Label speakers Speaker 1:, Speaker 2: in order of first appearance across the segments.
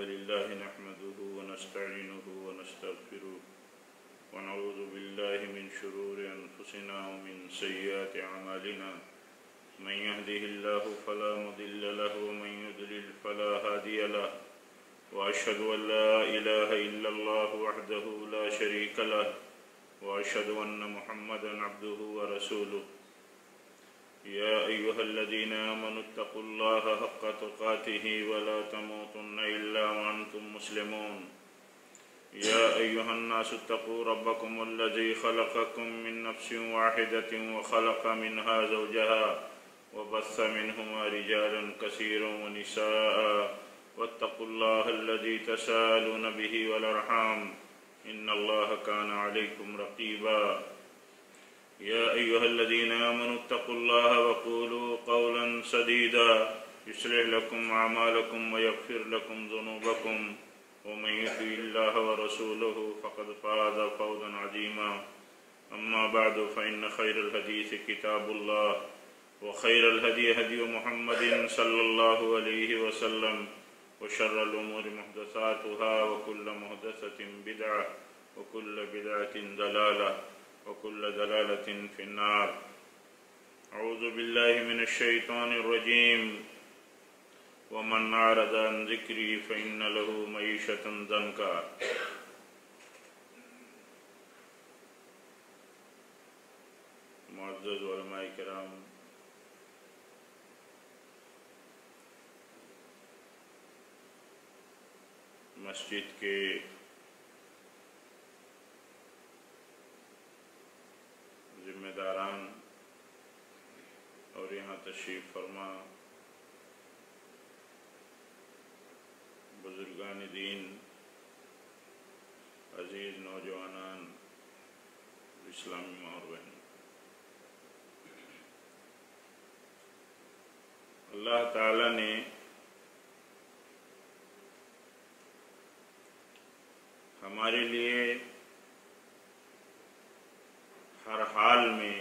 Speaker 1: لله نحمده ونستعينه ونستغفره ونعوذ بالله من شرور أنفسنا ومن سيئات أعمالنا من يهده الله فلا مضل له ومن يضلل فلا هادي له وأشهد أن لا إله إلا الله وحده لا شريك له وأشهد أن محمدا عبده ورسوله يا أيها الذين آمنوا اتقوا الله حق تقاته ولا تموتن إلا وأنتم مسلمون يا أيها الناس اتقوا ربكم الذي خلقكم من نفس واحدة وخلق منها زوجها وبث منهما رجالا كثيرا ونساء واتقوا الله الذي تساءلون به والأرحام إن الله كان عليكم رقيبا يا أيها الذين آمنوا اتقوا الله وقولوا قولا سديدا يصلح لكم أعمالكم ويغفر لكم ذنوبكم ومن يطع الله ورسوله فقد فاز فوزا عظيما أما بعد فإن خير الحديث كتاب الله وخير الهدي هدي محمد صلى الله عليه وسلم وشر الأمور محدثاتها وكل محدثة بدعة وكل بدعة ضلالة وكل ضلالة في النار أعوذ بالله من الشيطان الرجيم ومن أعرض عن ذكري فإن له معيشة ضنكا معزز علماء کرام، مسجد کے ذمہ داران اور یہاں تشریف فرما بزرگان دین، عزیز نوجوانان، اسلامی ماں اور بہن، اللہ تعالی نے ہمارے لیے ہر حال میں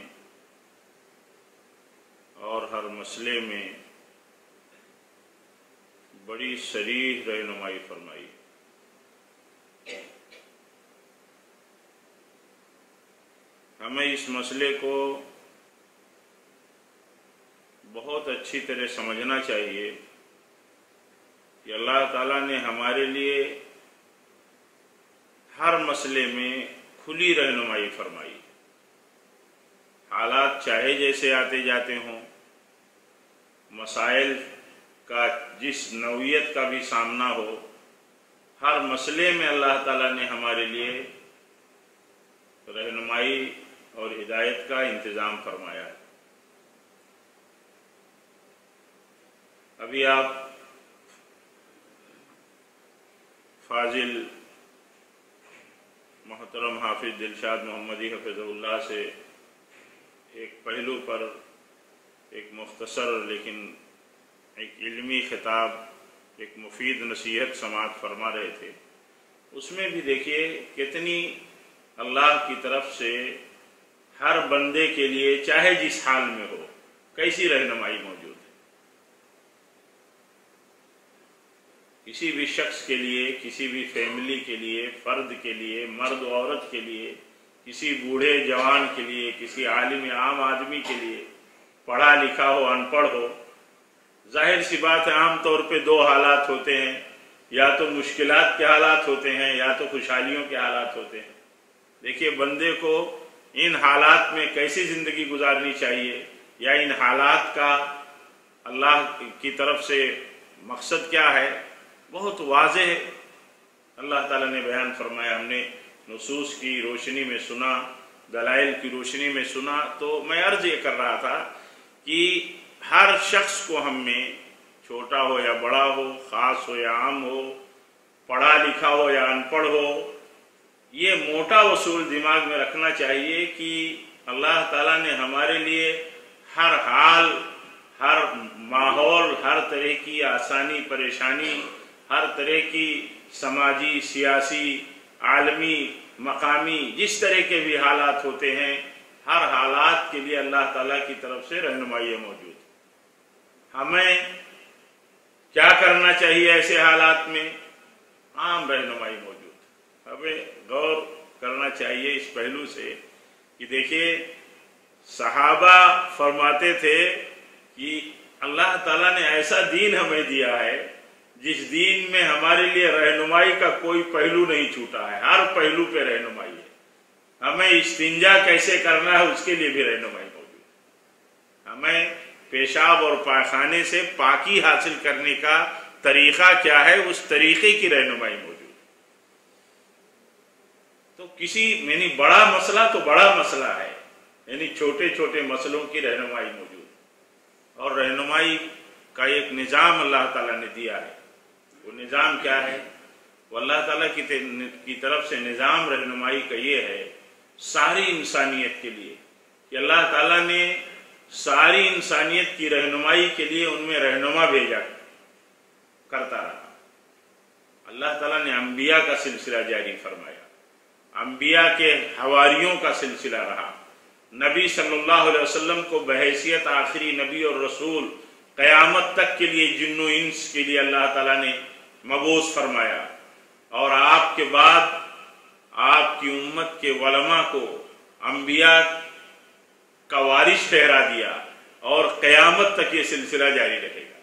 Speaker 1: اور ہر مسئلے میں بڑی صریح رہنمائی فرمائی۔ ہمیں اس مسئلے کو بہت اچھی طرح سمجھنا چاہیے کہ اللہ تعالیٰ نے ہمارے لیے ہر مسئلے میں کھلی رہنمائی فرمائی۔ حالات چاہے جیسے آتے جاتے ہوں، مسائل کا جس نوعیت کا بھی سامنا ہو، ہر مسئلے میں اللہ تعالیٰ نے ہمارے لیے رہنمائی اور ہدایت کا انتظام فرمایا ہے۔ ابھی آپ فاضل محترم حافظ دلشاد محمدی حفظہ اللہ سے ایک پہلو پر ایک مختصر لیکن ایک علمی خطاب، ایک مفید نصیحت سماعت فرما رہے تھے۔ اس میں بھی دیکھیے کتنی اللہ کی طرف سے ہر بندے کے لیے چاہے جس حال میں ہو کیسی رہنمائی موجود ہے۔ کسی بھی شخص کے لیے، کسی بھی فیملی کے لیے، فرد کے لیے، مرد و عورت کے لیے، کسی بوڑھے جوان کے لیے، کسی عالم عام آدمی کے لیے، پڑھا لکھا ہو ان پڑھ ہو، ظاہر سی بات ہے عام طور پہ دو حالات ہوتے ہیں، یا تو مشکلات کے حالات ہوتے ہیں یا تو خوشحالیوں کے حالات ہوتے ہیں۔ دیکھیے بندے کو ان حالات میں کیسی زندگی گزارنی چاہیے، یا ان حالات کا اللہ کی طرف سے مقصد کیا ہے، بہت واضح اللہ تعالیٰ نے بیان فرمایا۔ ہم نے نصوص کی روشنی میں سنا، دلائل کی روشنی میں سنا، تو میں عرض یہ کر رہا تھا کہ ہر شخص کو ہم میں، چھوٹا ہو یا بڑا ہو، خاص ہو یا عام ہو، پڑھا لکھا ہو یا ان پڑھ ہو، یہ موٹا اصول دماغ میں رکھنا چاہیے کہ اللہ تعالیٰ نے ہمارے لیے ہر حال، ہر ماحول، ہر طرح کی آسانی پریشانی، ہر طرح کی سماجی، سیاسی، عالمی، مقامی، جس طرح کے بھی حالات ہوتے ہیں، ہر حالات کے لیے اللہ تعالیٰ کی طرف سے رہنمائی موجود ہے۔ ہمیں کیا کرنا چاہیے ایسے حالات میں؟ عام رہنمائی موجود۔ ہمیں غور کرنا چاہیے اس پہلو سے کہ دیکھیے صحابہ فرماتے تھے کہ اللہ تعالیٰ نے ایسا دین ہمیں دیا ہے جس دین میں ہمارے لیے رہنمائی کا کوئی پہلو نہیں چھوٹا ہے، ہر پہلو پہ رہنمائی ہے۔ ہمیں استنجا کیسے کرنا ہے اس کے لیے بھی رہنمائی موجود ہے۔ ہمیں پیشاب اور پاخانے سے پاکی حاصل کرنے کا طریقہ کیا ہے اس طریقے کی رہنمائی موجود ہے۔ تو کسی یعنی بڑا مسئلہ تو بڑا مسئلہ ہے، یعنی چھوٹے چھوٹے مسئلوں کی رہنمائی موجود ہے۔ اور رہنمائی کا ایک نظام اللہ تعالیٰ نے دیا ہے۔ وہ نظام کیا ہے؟ وہ اللہ تعالیٰ کی طرف سے نظام رہنمائی کا یہ ہے ساری انسانیت کے لیے کہ اللہ تعالیٰ نے ساری انسانیت کی رہنمائی کے لیے ان میں رہنما بھیجا کرتا رہا۔ اللہ تعالیٰ نے انبیاء کا سلسلہ جاری فرمایا، انبیاء کے حواریوں کا سلسلہ رہا، نبی صلی اللہ علیہ وسلم کو بحیثیت آخری نبی اور رسول قیامت تک کے لیے جن و انس کے لیے اللہ تعالیٰ نے مبعوث فرمایا، اور آپ کے بعد آپ کی امت کے علماء کو انبیاء کا وارث ٹھہرا دیا، اور قیامت تک یہ سلسلہ جاری رہے گا۔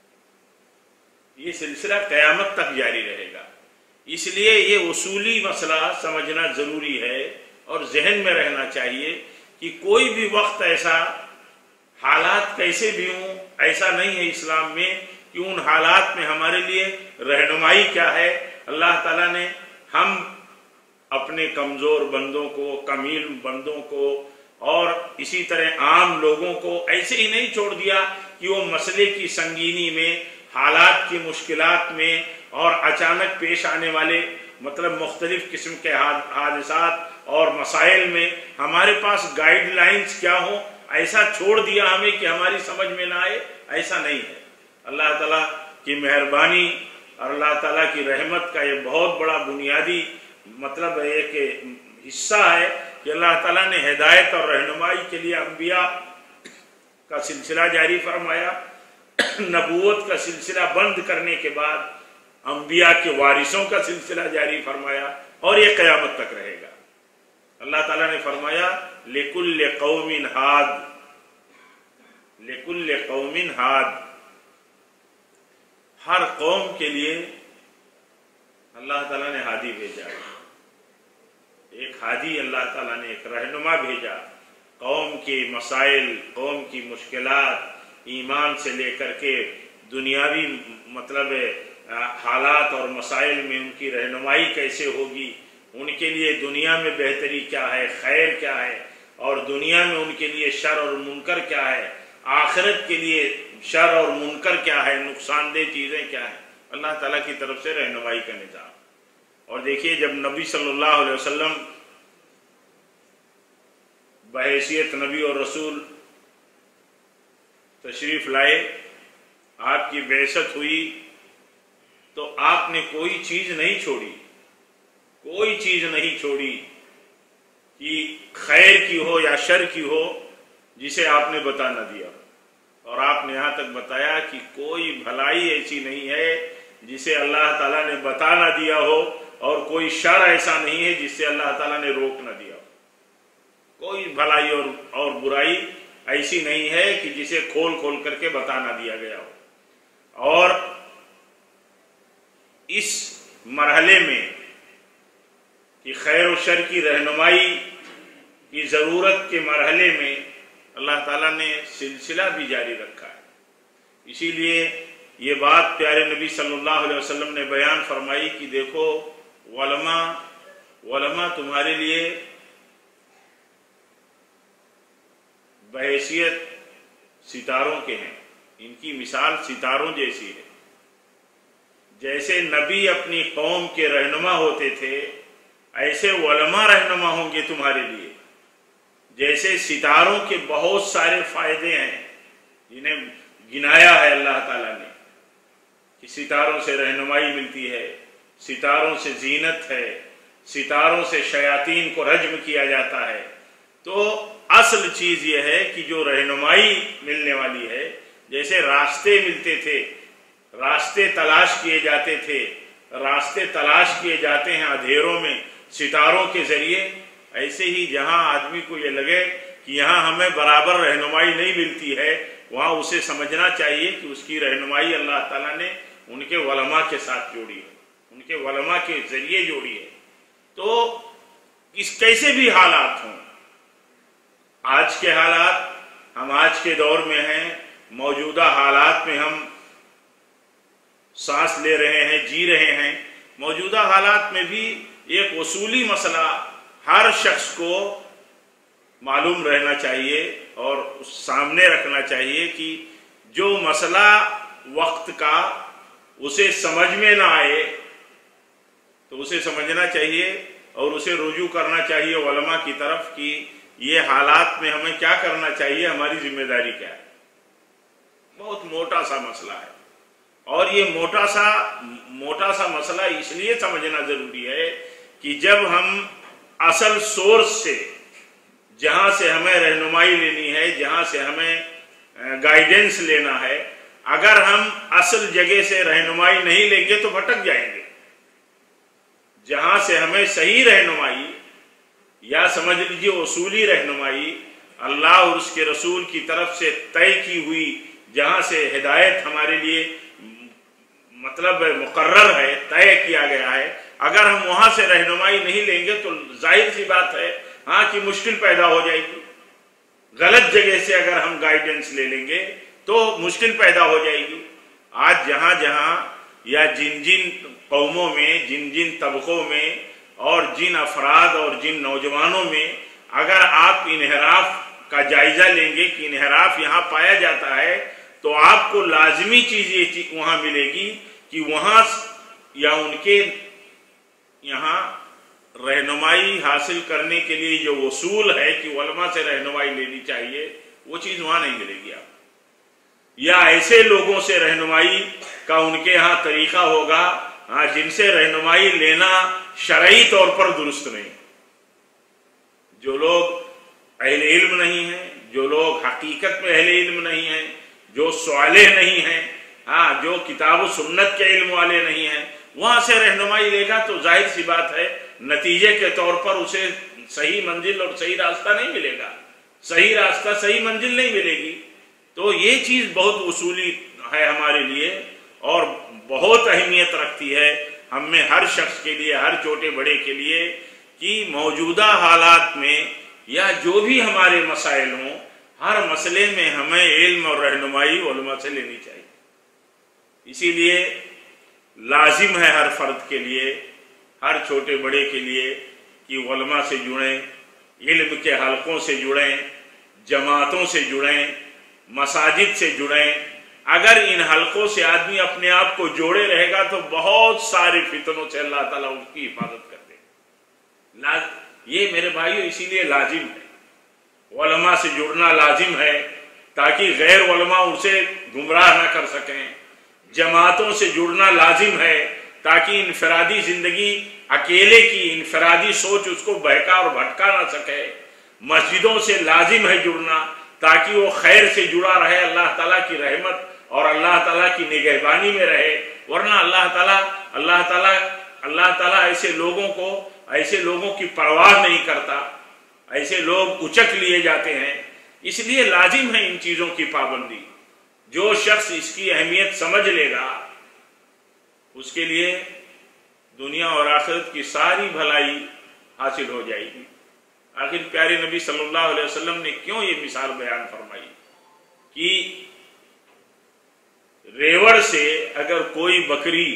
Speaker 1: یہ سلسلہ قیامت تک جاری رہے گا۔ اس لیے یہ اصولی مسئلہ سمجھنا ضروری ہے اور ذہن میں رہنا چاہیے کہ کوئی بھی وقت ایسا حالات کیسے بھی ہوں، ایسا نہیں ہے اسلام میں کہ ان حالات میں ہمارے لیے رہنمائی کیا ہے۔ اللہ تعالیٰ نے ہم اپنے کمزور بندوں کو، کمیل بندوں کو اور اسی طرح عام لوگوں کو ایسے ہی نہیں چھوڑ دیا کہ وہ مسئلے کی سنگینی میں، حالات کی مشکلات میں اور اچانک پیش آنے والے مختلف قسم کے حادثات اور مسائل میں ہمارے پاس گائیڈ لائنز کیا ہوں، ایسا چھوڑ دیا ہمیں کہ ہماری سمجھ میں نہ آئے، ایسا نہیں ہے۔ اللہ تعالیٰ کی مہربانی اور اللہ تعالیٰ کی رحمت کا یہ بہت بڑا بنیادی ایک حصہ ہے کہ اللہ تعالیٰ نے ہدایت اور رہنمائی کے لیے انبیاء کا سلسلہ جاری فرمایا۔ نبوت کا سلسلہ بند کرنے کے بعد انبیاء کے وارثوں کا سلسلہ جاری فرمایا، اور یہ قیامت تک رہے گا۔ اللہ تعالیٰ نے فرمایا لِكُلِّ قَوْمٍ ہاد، لِكُلِّ قَوْمٍ ہاد، ہر قوم کے لیے اللہ تعالیٰ نے ہادی بھیجا، ایک ہادی اللہ تعالیٰ نے ایک رہنما بھیجا۔ قوم کے مسائل، قوم کی مشکلات، ایمان سے لے کر کے دنیاوی حالات اور مسائل میں ان کی رہنمائی کیسے ہوگی، ان کے لیے دنیا میں بہتری کیا ہے، خیر کیا ہے، اور دنیا میں ان کے لیے شر اور منکر کیا ہے، آخرت کے لیے شر اور منکر کیا ہے، نقصان دہ چیزیں کیا ہیں، اللہ تعالیٰ کی طرف سے رہنمائی کا نظام۔ اور دیکھیے جب نبی صلی اللہ علیہ وسلم بحیثیت نبی اور رسول تشریف لائے، آپ کی بعثت ہوئی، تو آپ نے کوئی چیز نہیں چھوڑی، کوئی چیز نہیں چھوڑی کہ خیر کی ہو یا شر کی ہو جسے آپ نے بتا نہ دیا، اور آپ نے یہاں تک بتایا کہ کوئی بھلائی ایسی نہیں ہے جسے اللہ تعالیٰ نے بتا نہ دیا ہو، اور کوئی شر ایسا نہیں ہے جس سے اللہ تعالیٰ نے روک نہ دیا ہو۔ کوئی بھلائی اور برائی ایسی نہیں ہے کہ جسے کھول کھول کر کے بتا نہ دیا گیا ہو۔ اور اس مرحلے میں کہ خیر و شر کی رہنمائی کی ضرورت کے مرحلے میں اللہ تعالیٰ نے سلسلہ بھی جاری رکھا ہے۔ اسی لیے یہ بات پیارے نبی صلی اللہ علیہ وسلم نے بیان فرمائی کہ دیکھو علماء تمہارے لیے بحیثیت ستاروں کے ہیں، ان کی مثال ستاروں جیسی ہے۔ جیسے نبی اپنی قوم کے رہنما ہوتے تھے، ایسے علماء رہنما ہوں گے تمہارے لیے۔ جیسے ستاروں کے بہت سارے فائدے ہیں جنہیں گنایا ہے اللہ تعالیٰ نے کہ ستاروں سے رہنمائی ملتی ہے، ستاروں سے زینت ہے، ستاروں سے شیاطین کو رجم کیا جاتا ہے۔ تو اصل چیز یہ ہے کہ جو رہنمائی ملنے والی ہے، جیسے راستے ملتے تھے، راستے تلاش کیے جاتے تھے، راستے تلاش کیے جاتے ہیں اندھیروں میں ستاروں کے ذریعے، ایسے ہی جہاں آدمی کو یہ لگے کہ یہاں ہمیں برابر رہنمائی نہیں ملتی ہے، وہاں اسے سمجھنا چاہیے کہ اس کی رہنمائی اللہ تعالیٰ نے ان کے علماء کے ساتھ جوڑی ہے، ان کے علماء کے ذریعے جوڑی ہے۔ تو اس کیسے بھی حالات ہوں، آج کے حالات، ہم آج کے دور میں ہیں، موجودہ حالات میں ہم سانس لے رہے ہیں، جی رہے ہیں، موجودہ حالات میں بھی ایک اصولی مسئلہ ہر شخص کو معلوم رہنا چاہیے اور سامنے رکھنا چاہیے کہ جو مسئلہ وقت کا اسے سمجھ میں نہ آئے تو اسے سمجھنا چاہیے اور اسے رجوع کرنا چاہیے علماء کی طرف کہ یہ حالات میں ہمیں کیا کرنا چاہیے، ہماری ذمہ داری کیا ہے۔ بہت موٹا سا مسئلہ ہے، اور یہ موٹا سا مسئلہ اس لیے سمجھنا ضروری ہے کہ جب ہم اصل سورس سے، جہاں سے ہمیں رہنمائی لینی ہے، جہاں سے ہمیں گائیڈنس لینا ہے، اگر ہم اصل جگہ سے رہنمائی نہیں لیں گے تو بھٹک جائیں گے۔ جہاں سے ہمیں صحیح رہنمائی یا سمجھ لیجیے اصولی رہنمائی اللہ اور اس کے رسول کی طرف سے طے کی ہوئی، جہاں سے ہدایت ہمارے لیے مطلب مقرر ہے، طے کیا گیا ہے، اگر ہم وہاں سے رہنمائی نہیں لیں گے تو ظاہر سی بات ہے ہاں کہ مشکل پیدا ہو جائے گی۔ غلط جگہ سے اگر ہم گائیڈنس لے لیں گے تو مشکل پیدا ہو جائے گی۔ آج جہاں جہاں یا جن قوموں میں، جن طبقوں میں اور جن افراد اور جن نوجوانوں میں اگر آپ انحراف کا جائزہ لیں گے کہ انحراف یہاں پایا جاتا ہے، تو آپ کو لازمی چیز یہ وہاں ملے گی کہ وہاں یا ان کے یہاں رہنمائی حاصل کرنے کے لیے جو اصول ہے کہ علماء سے رہنمائی لینی چاہیے، وہ چیز وہاں نہیں ملے گی آپ، یا ایسے لوگوں سے رہنمائی کا ان کے ہاں طریقہ ہوگا جن سے رہنمائی لینا شرعی طور پر درست نہیں۔ جو لوگ اہل علم نہیں ہیں، جو لوگ حقیقت میں اہل علم نہیں ہیں، جو صالح نہیں ہیں، جو کتاب و سنت کے علم والے نہیں ہیں، وہاں سے رہنمائی لے گا تو ظاہر سی بات ہے نتیجے کے طور پر اسے صحیح منزل اور صحیح راستہ نہیں ملے گا، صحیح راستہ صحیح منزل نہیں ملے گی۔ تو یہ چیز بہت اصولی ہے ہمارے لیے اور بہت اہمیت رکھتی ہے ہم میں، ہر شخص کے لیے، ہر چھوٹے بڑے کے لیے، کہ موجودہ حالات میں یا جو بھی ہمارے مسائل ہوں، ہر مسئلے میں ہمیں علم اور رہنمائی علماء سے لینی چاہیے۔ اسی لیے لازم ہے ہر فرد کے لیے، ہر چھوٹے بڑے کے لیے کہ علماء سے جڑیں، علم کے حلقوں سے جڑیں، جماعتوں سے جڑیں، مساجد سے جڑیں۔ اگر ان حلقوں سے آدمی اپنے آپ کو جوڑے رہے گا تو بہت سارے فتنوں سے اللہ تعالیٰ اس کی حفاظت کر دے گا۔ یہ میرے بھائیو اسی لیے لازم ہے، علماء سے جڑنا لازم ہے تاکہ غیر علماء ان سے گمراہ نہ کر سکیں۔ جماعتوں سے جڑنا لازم ہے تاکہ انفرادی زندگی، اکیلے کی انفرادی سوچ اس کو بہکا اور بھٹکا نہ سکے۔ مسجدوں سے لازم ہے جڑنا تاکہ وہ خیر سے جڑا رہے، اللہ تعالیٰ کی رحمت اور اللہ تعالیٰ کی نگہبانی میں رہے، ورنہ اللہ تعالیٰ ایسے لوگوں کی پرواہ نہیں کرتا، ایسے لوگ اچک لیے جاتے ہیں۔ اس لیے لازم ہے ان چیزوں کی پابندی۔ جو شخص اس کی اہمیت سمجھ لے گا اس کے لیے دنیا اور آخرت کی ساری بھلائی حاصل ہو جائے گی۔ آخر پیارے نبی صلی اللہ علیہ وسلم نے کیوں یہ مثال بیان فرمائی کہ ریوڑ سے اگر کوئی بکری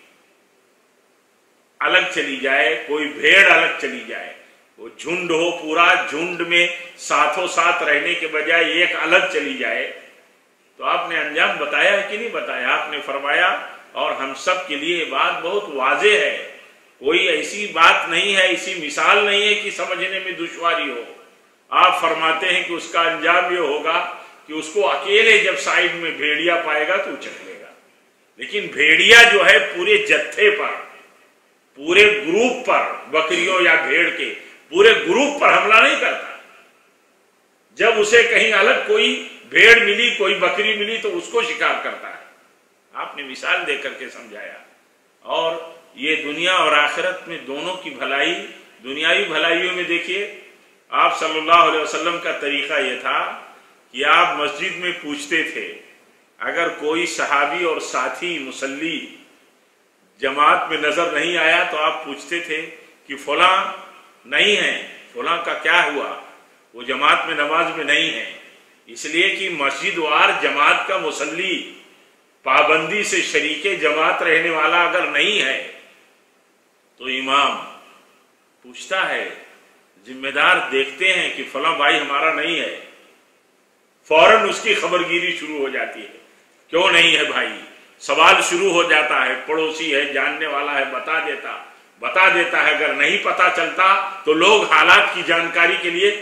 Speaker 1: الگ چلی جائے، کوئی بھیڑ الگ چلی جائے، وہ جھنڈ ہو، پورا جھنڈ میں ساتھوں ساتھ رہنے کے بجائے ایک الگ چلی جائے تو آپ نے انجام بتایا ہے کہ نہیں بتایا؟ آپ نے فرمایا، اور ہم سب کے لیے یہ بات بہت واضح ہے، کوئی ایسی بات نہیں ہے، ایسی مثال نہیں ہے کہ سمجھنے میں دشواری ہو۔ آپ فرماتے ہیں کہ اس کا انجام یہ ہوگا کہ اس کو اکیلے جب سائیڈ میں بھیڑیا پائے گا تو اچک لے گا، لیکن بھیڑیا جو ہے پورے جتھے پر، پورے گروپ پر، بکریوں یا بھیڑ کے پورے گروپ پر حملہ نہیں کرتا۔ جب اسے کہیں الگ کوئی بھیڑ ملی، کوئی بکری ملی تو اس کو شکار کرتا ہے۔ آپ نے مثال دے کر کے سمجھایا۔ اور یہ دنیا اور آخرت میں دونوں کی بھلائی، دنیاوی بھلائیوں میں دیکھیے آپ صلی اللہ علیہ وسلم کا طریقہ یہ تھا کہ آپ مسجد میں پوچھتے تھے، اگر کوئی صحابی اور ساتھی مصلی جماعت میں نظر نہیں آیا تو آپ پوچھتے تھے کہ فلاں نہیں ہے، فلاں کا کیا ہوا، وہ جماعت میں نماز میں نہیں ہے۔ اس لیے کہ مسجد وار جماعت کا مصلی پابندی سے شریک جماعت رہنے والا اگر نہیں ہے تو امام پوچھتا ہے، ذمہ دار دیکھتے ہیں کہ فلاں بھائی ہمارا نہیں ہے، فوراً اس کی خبرگیری شروع ہو جاتی ہے، کیوں نہیں ہے بھائی، سوال شروع ہو جاتا ہے، پڑوسی ہے، جاننے والا ہے، بتا دیتا ہے۔ اگر نہیں پتا چلتا تو لوگ حالات کی جانکاری کے لیے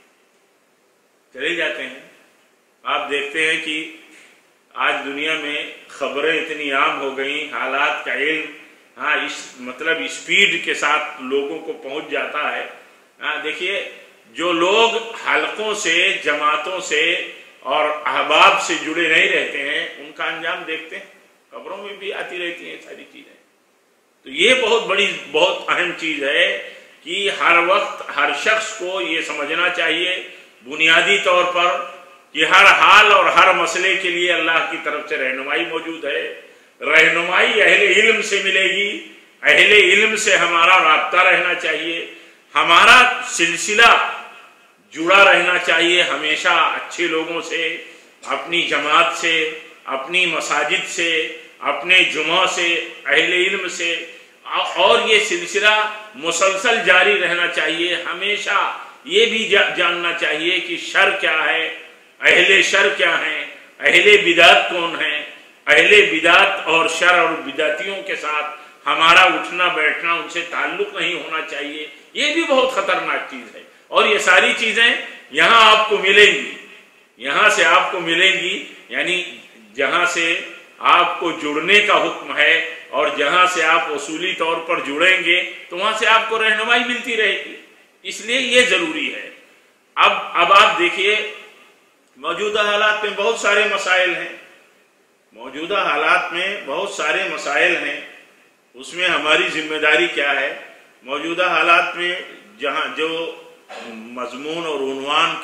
Speaker 1: چلے جاتے ہیں۔ آپ دیکھتے ہیں کہ آج دنیا میں خبریں اتنی عام ہو گئیں، حالات کا علم مطلب اسپیڈ کے ساتھ لوگوں کو پہنچ جاتا ہے۔ دیکھیے جو لوگ حلقوں سے، جماعتوں سے اور احباب سے جڑے نہیں رہتے ہیں ان کا انجام دیکھتے ہیں، خبروں میں بھی آتی رہتی ہیں ساری چیزیں۔ تو یہ بہت اہم چیز ہے کہ ہر وقت ہر شخص کو یہ سمجھنا چاہیے بنیادی طور پر کہ ہر حال اور ہر مسئلے کے لیے اللہ کی طرف سے رہنمائی موجود ہے۔ رہنمائی اہل علم سے ملے گی، اہل علم سے ہمارا رابطہ رہنا چاہیے، ہمارا سلسلہ جڑا رہنا چاہیے ہمیشہ اچھے لوگوں سے، اپنی جماعت سے، اپنی مساجد سے، اپنے جمعہ سے، اہل علم سے، اور یہ سلسلہ مسلسل جاری رہنا چاہیے۔ ہمیشہ یہ بھی جاننا چاہیے کہ شر کیا ہے، اہل شر کیا ہیں، اہل بدعت کون ہیں، اہل بدعت اور شر اور بدعتیوں کے ساتھ ہمارا اٹھنا بیٹھنا، ان سے تعلق نہیں ہونا چاہیے۔ یہ بھی بہت خطرناک چیز ہے، اور یہ ساری چیزیں یہاں آپ کو ملیں گی، یہاں سے آپ کو ملیں گی، یعنی جہاں سے آپ کو جڑنے کا حکم ہے اور جہاں سے آپ اصولی طور پر جڑیں گے تو وہاں سے آپ کو رہنمائی ملتی رہے گی۔ اس لیے یہ ضروری ہے۔ اب آپ دیکھیے موجودہ حالات میں بہت سارے مسائل ہیں، موجودہ حالات میں بہت سارے مسائل ہیں، اس میں ہماری ذمہ داری کیا ہے؟ موجودہ حالات میں جہاں جو مضمون اور عنوان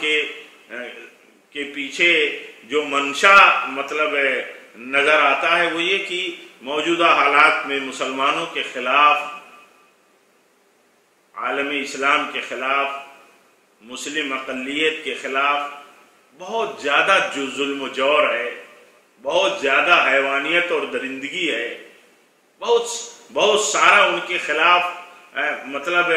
Speaker 1: کے پیچھے جو منشا مطلب نظر آتا ہے وہ یہ کہ موجودہ حالات میں مسلمانوں کے خلاف، عالم اسلام کے خلاف، مسلم اقلیت کے خلاف بہت زیادہ جو ظلم و جور ہے، بہت زیادہ حیوانیت اور درندگی ہے، بہت سارا ان کے خلاف مطلب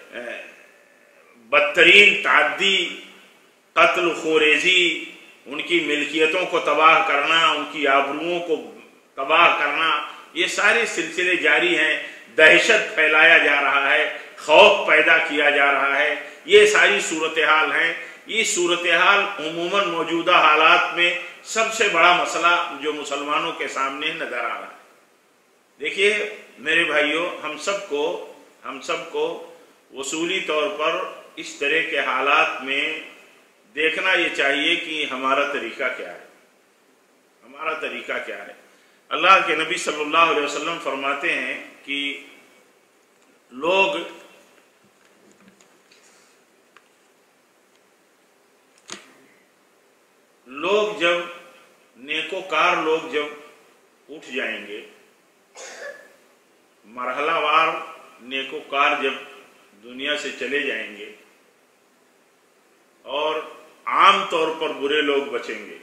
Speaker 1: بدترین تعدی، قتل خوریزی، ان کی ملکیتوں کو تباہ کرنا، ان کی آبروؤں کو تباہ کرنا، یہ سارے سلسلے جاری ہیں۔ دہشت پھیلایا جا رہا ہے، خوف پیدا کیا جا رہا ہے، یہ ساری صورتحال ہیں۔ یہ صورتحال عموماً موجودہ حالات میں سب سے بڑا مسئلہ جو مسلمانوں کے سامنے نظر آ رہا ہے۔ دیکھیے میرے بھائیوں، ہم سب کو اصولی طور پر اس طرح کے حالات میں دیکھنا یہ چاہیے کہ ہمارا طریقہ کیا ہے، ہمارا طریقہ کیا ہے۔ اللہ کے نبی صلی اللہ علیہ وسلم فرماتے ہیں کہ لوگ جب نیکوکار لوگ جب اٹھ جائیں گے، مرحلہ وار نیکوکار جب دنیا سے چلے جائیں گے اور عام طور پر برے لوگ بچیں گے،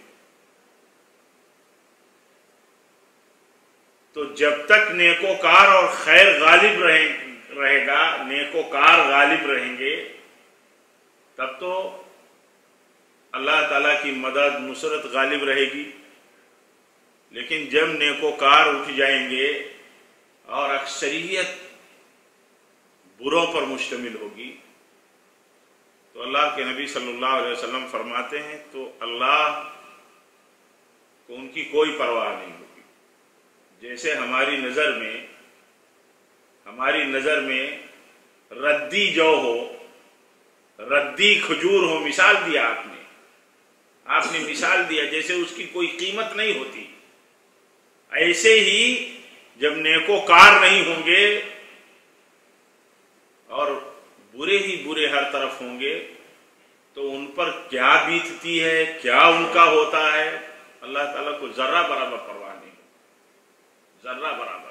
Speaker 1: تو جب تک نیکوکار اور خیر غالب رہے گا، نیکوکار غالب رہیں گے، تب تو اللہ تعالیٰ کی مدد نصرت غالب رہے گی۔ لیکن جب نیکوکار اٹھ جائیں گے اور اکثریت بروں پر مشتمل ہوگی تو اللہ کے نبی صلی اللہ علیہ وسلم فرماتے ہیں تو اللہ کو ان کی کوئی پرواہ نہیں ہوگی۔ جیسے ہماری نظر میں ردی جو ہو، ردی کھجور ہو، مثال دیا آپ نے مثال دیا جیسے اس کی کوئی قیمت نہیں ہوتی، ایسے ہی جب نیکوکار نہیں ہوں گے اور برے ہی برے ہر طرف ہوں گے تو ان پر کیا بیتتی ہے، کیا ان کا ہوتا ہے، اللہ تعالیٰ کو ذرہ برابر پرواہ نہیں، ذرہ برابر۔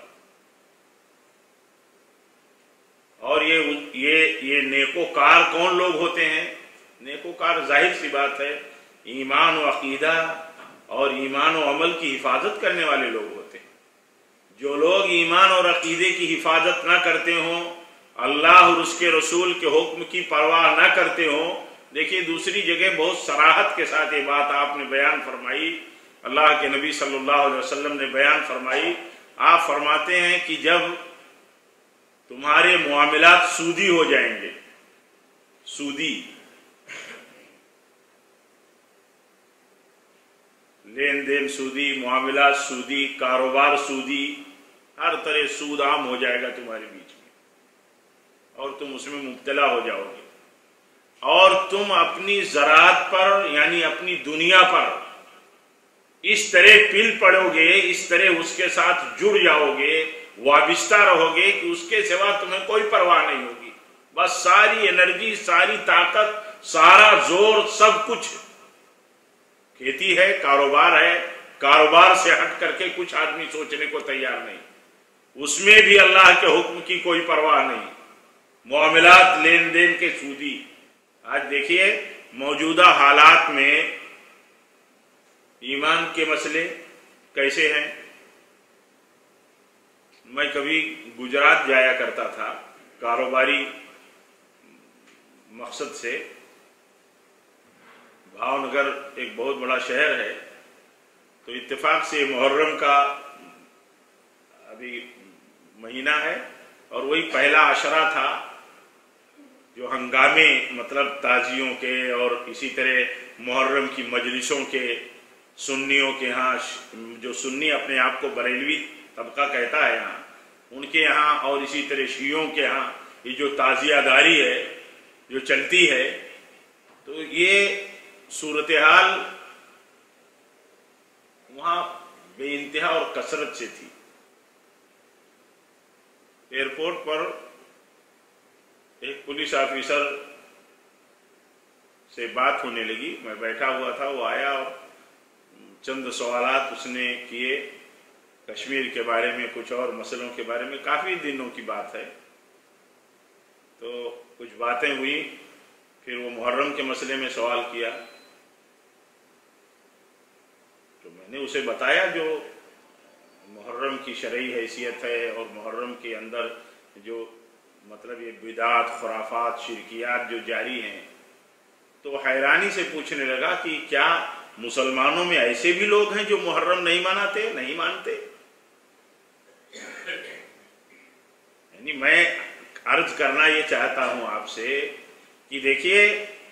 Speaker 1: اور یہ نیکوکار کون لوگ ہوتے ہیں؟ نیکوکار ظاہر سی بات ہے ایمان و عقیدہ اور ایمان و عمل کی حفاظت کرنے والے لوگ ہوتے ہیں۔ جو لوگ ایمان اور عقیدے کی حفاظت نہ کرتے ہوں، اللہ اور اس کے رسول کے حکم کی پرواہ نہ کرتے ہوں، دیکھیے دوسری جگہ بہت صراحت کے ساتھ یہ بات آپ نے بیان فرمائی، اللہ کے نبی صلی اللہ علیہ وسلم نے بیان فرمائی۔ آپ فرماتے ہیں کہ جب تمہارے معاملات سودی ہو جائیں گے، سودی لین دین سودی، معاملات سودی، کاروبار سودی، ہر طرح سود عام ہو جائے گا تمہارے بیچ میں اور تم اس میں مبتلا ہو جاؤ گے، اور تم اپنی زراعت پر یعنی اپنی دنیا پر اس طرح پل پڑو گے، اس طرح اس کے ساتھ جڑ جاؤ گے، وابستہ رہو گے کہ اس کے سوا تمہیں کوئی پرواہ نہیں ہوگی، بس ساری انرجی، ساری طاقت، سارا زور، سب کچھ کھیتی ہے، کاروبار ہے، کاروبار سے ہٹ کر کے کچھ آدمی سوچنے کو تیار نہیں، اس میں بھی اللہ کے حکم کی کوئی پرواہ نہیں، معاملات لین دین کے سودی۔ آج دیکھیے موجودہ حالات میں ایمان کے مسئلے کیسے ہیں۔ میں کبھی گجرات جایا کرتا تھا کاروباری مقصد سے، بھاؤ نگر ایک بہت بڑا شہر ہے، تو اتفاق سے محرم کا ابھی مہینہ ہے اور وہی پہلا عشرہ تھا، جو ہنگامے مطلب تازیوں کے اور اسی طرح محرم کی مجلسوں کے، سنیوں کے ہاں، جو سنی اپنے آپ کو بریلوی طبقہ کہتا ہے یہاں، ان کے یہاں، اور اسی طرح شیعوں کے ہاں یہ جو تعزیہ داری ہے جو چلتی ہے، تو یہ صورتحال وہاں بے انتہا اور کثرت سے تھی۔ ایئرپورٹ پر ایک پولیس آفیسر سے بات ہونے لگی، میں بیٹھا ہوا تھا، وہ آیا اور چند سوالات اس نے کیے کشمیر کے بارے میں، کچھ اور مسئلوں کے بارے میں، کافی دنوں کی بات ہے، تو کچھ باتیں ہوئی، پھر وہ محرم کے مسئلے میں سوال کیا، تو میں نے اسے بتایا جو محرم کی شرعی حیثیت ہے اور محرم کے اندر جو مطلب یہ بدعات، خرافات، شرکیات جو جاری ہیں، تو حیرانی سے پوچھنے لگا کہ کیا مسلمانوں میں ایسے بھی لوگ ہیں جو محرم نہیں مناتے، نہیں مانتے؟ یعنی میں عرض کرنا یہ چاہتا ہوں آپ سے کہ دیکھیے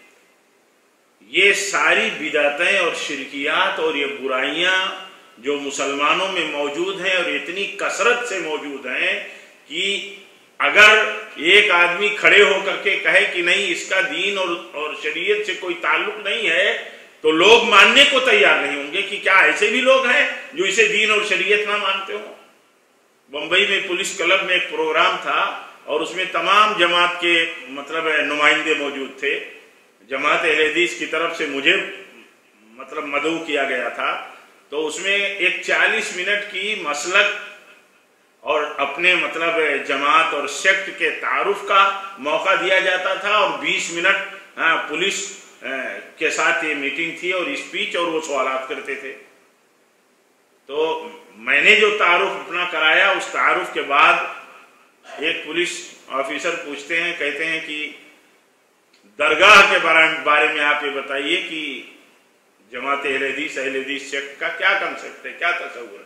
Speaker 1: یہ ساری بدعتیں اور شرکیات اور یہ برائیاں جو مسلمانوں میں موجود ہیں اور اتنی کثرت سے موجود ہیں کہ اگر ایک آدمی کھڑے ہو کر کے کہے کہ نہیں اس کا دین اور شریعت سے کوئی تعلق نہیں ہے تو لوگ ماننے کو تیار نہیں ہوں گے کہ کیا ایسے بھی لوگ ہیں جو اسے دین اور شریعت نہ مانتے ہوں۔ بمبئی میں پولیس کلب میں ایک پروگرام تھا اور اس میں تمام جماعت کے مطلب نمائندے موجود تھے، جماعت اہل حدیث کی طرف سے مجھے مطلب مدعو کیا گیا تھا، تو اس میں ایک 40 منٹ کی مسلک اور اپنے مطلب جماعت اور سیکٹ کے تعارف کا موقع دیا جاتا تھا، اور 20 منٹ پولیس کے ساتھ یہ میٹنگ تھی اور اسپیچ، اور وہ سوالات کرتے تھے۔ تو میں نے جو تعارف اپنا کرایا، اس تعارف کے بعد ایک پولیس آفیسر پوچھتے ہیں، کہتے ہیں کہ درگاہ کے بارے میں آپ یہ بتائیے کہ جماعت اہل حدیث سیکٹ کا کیا کنسپٹ ہے، کیا تصور ہے؟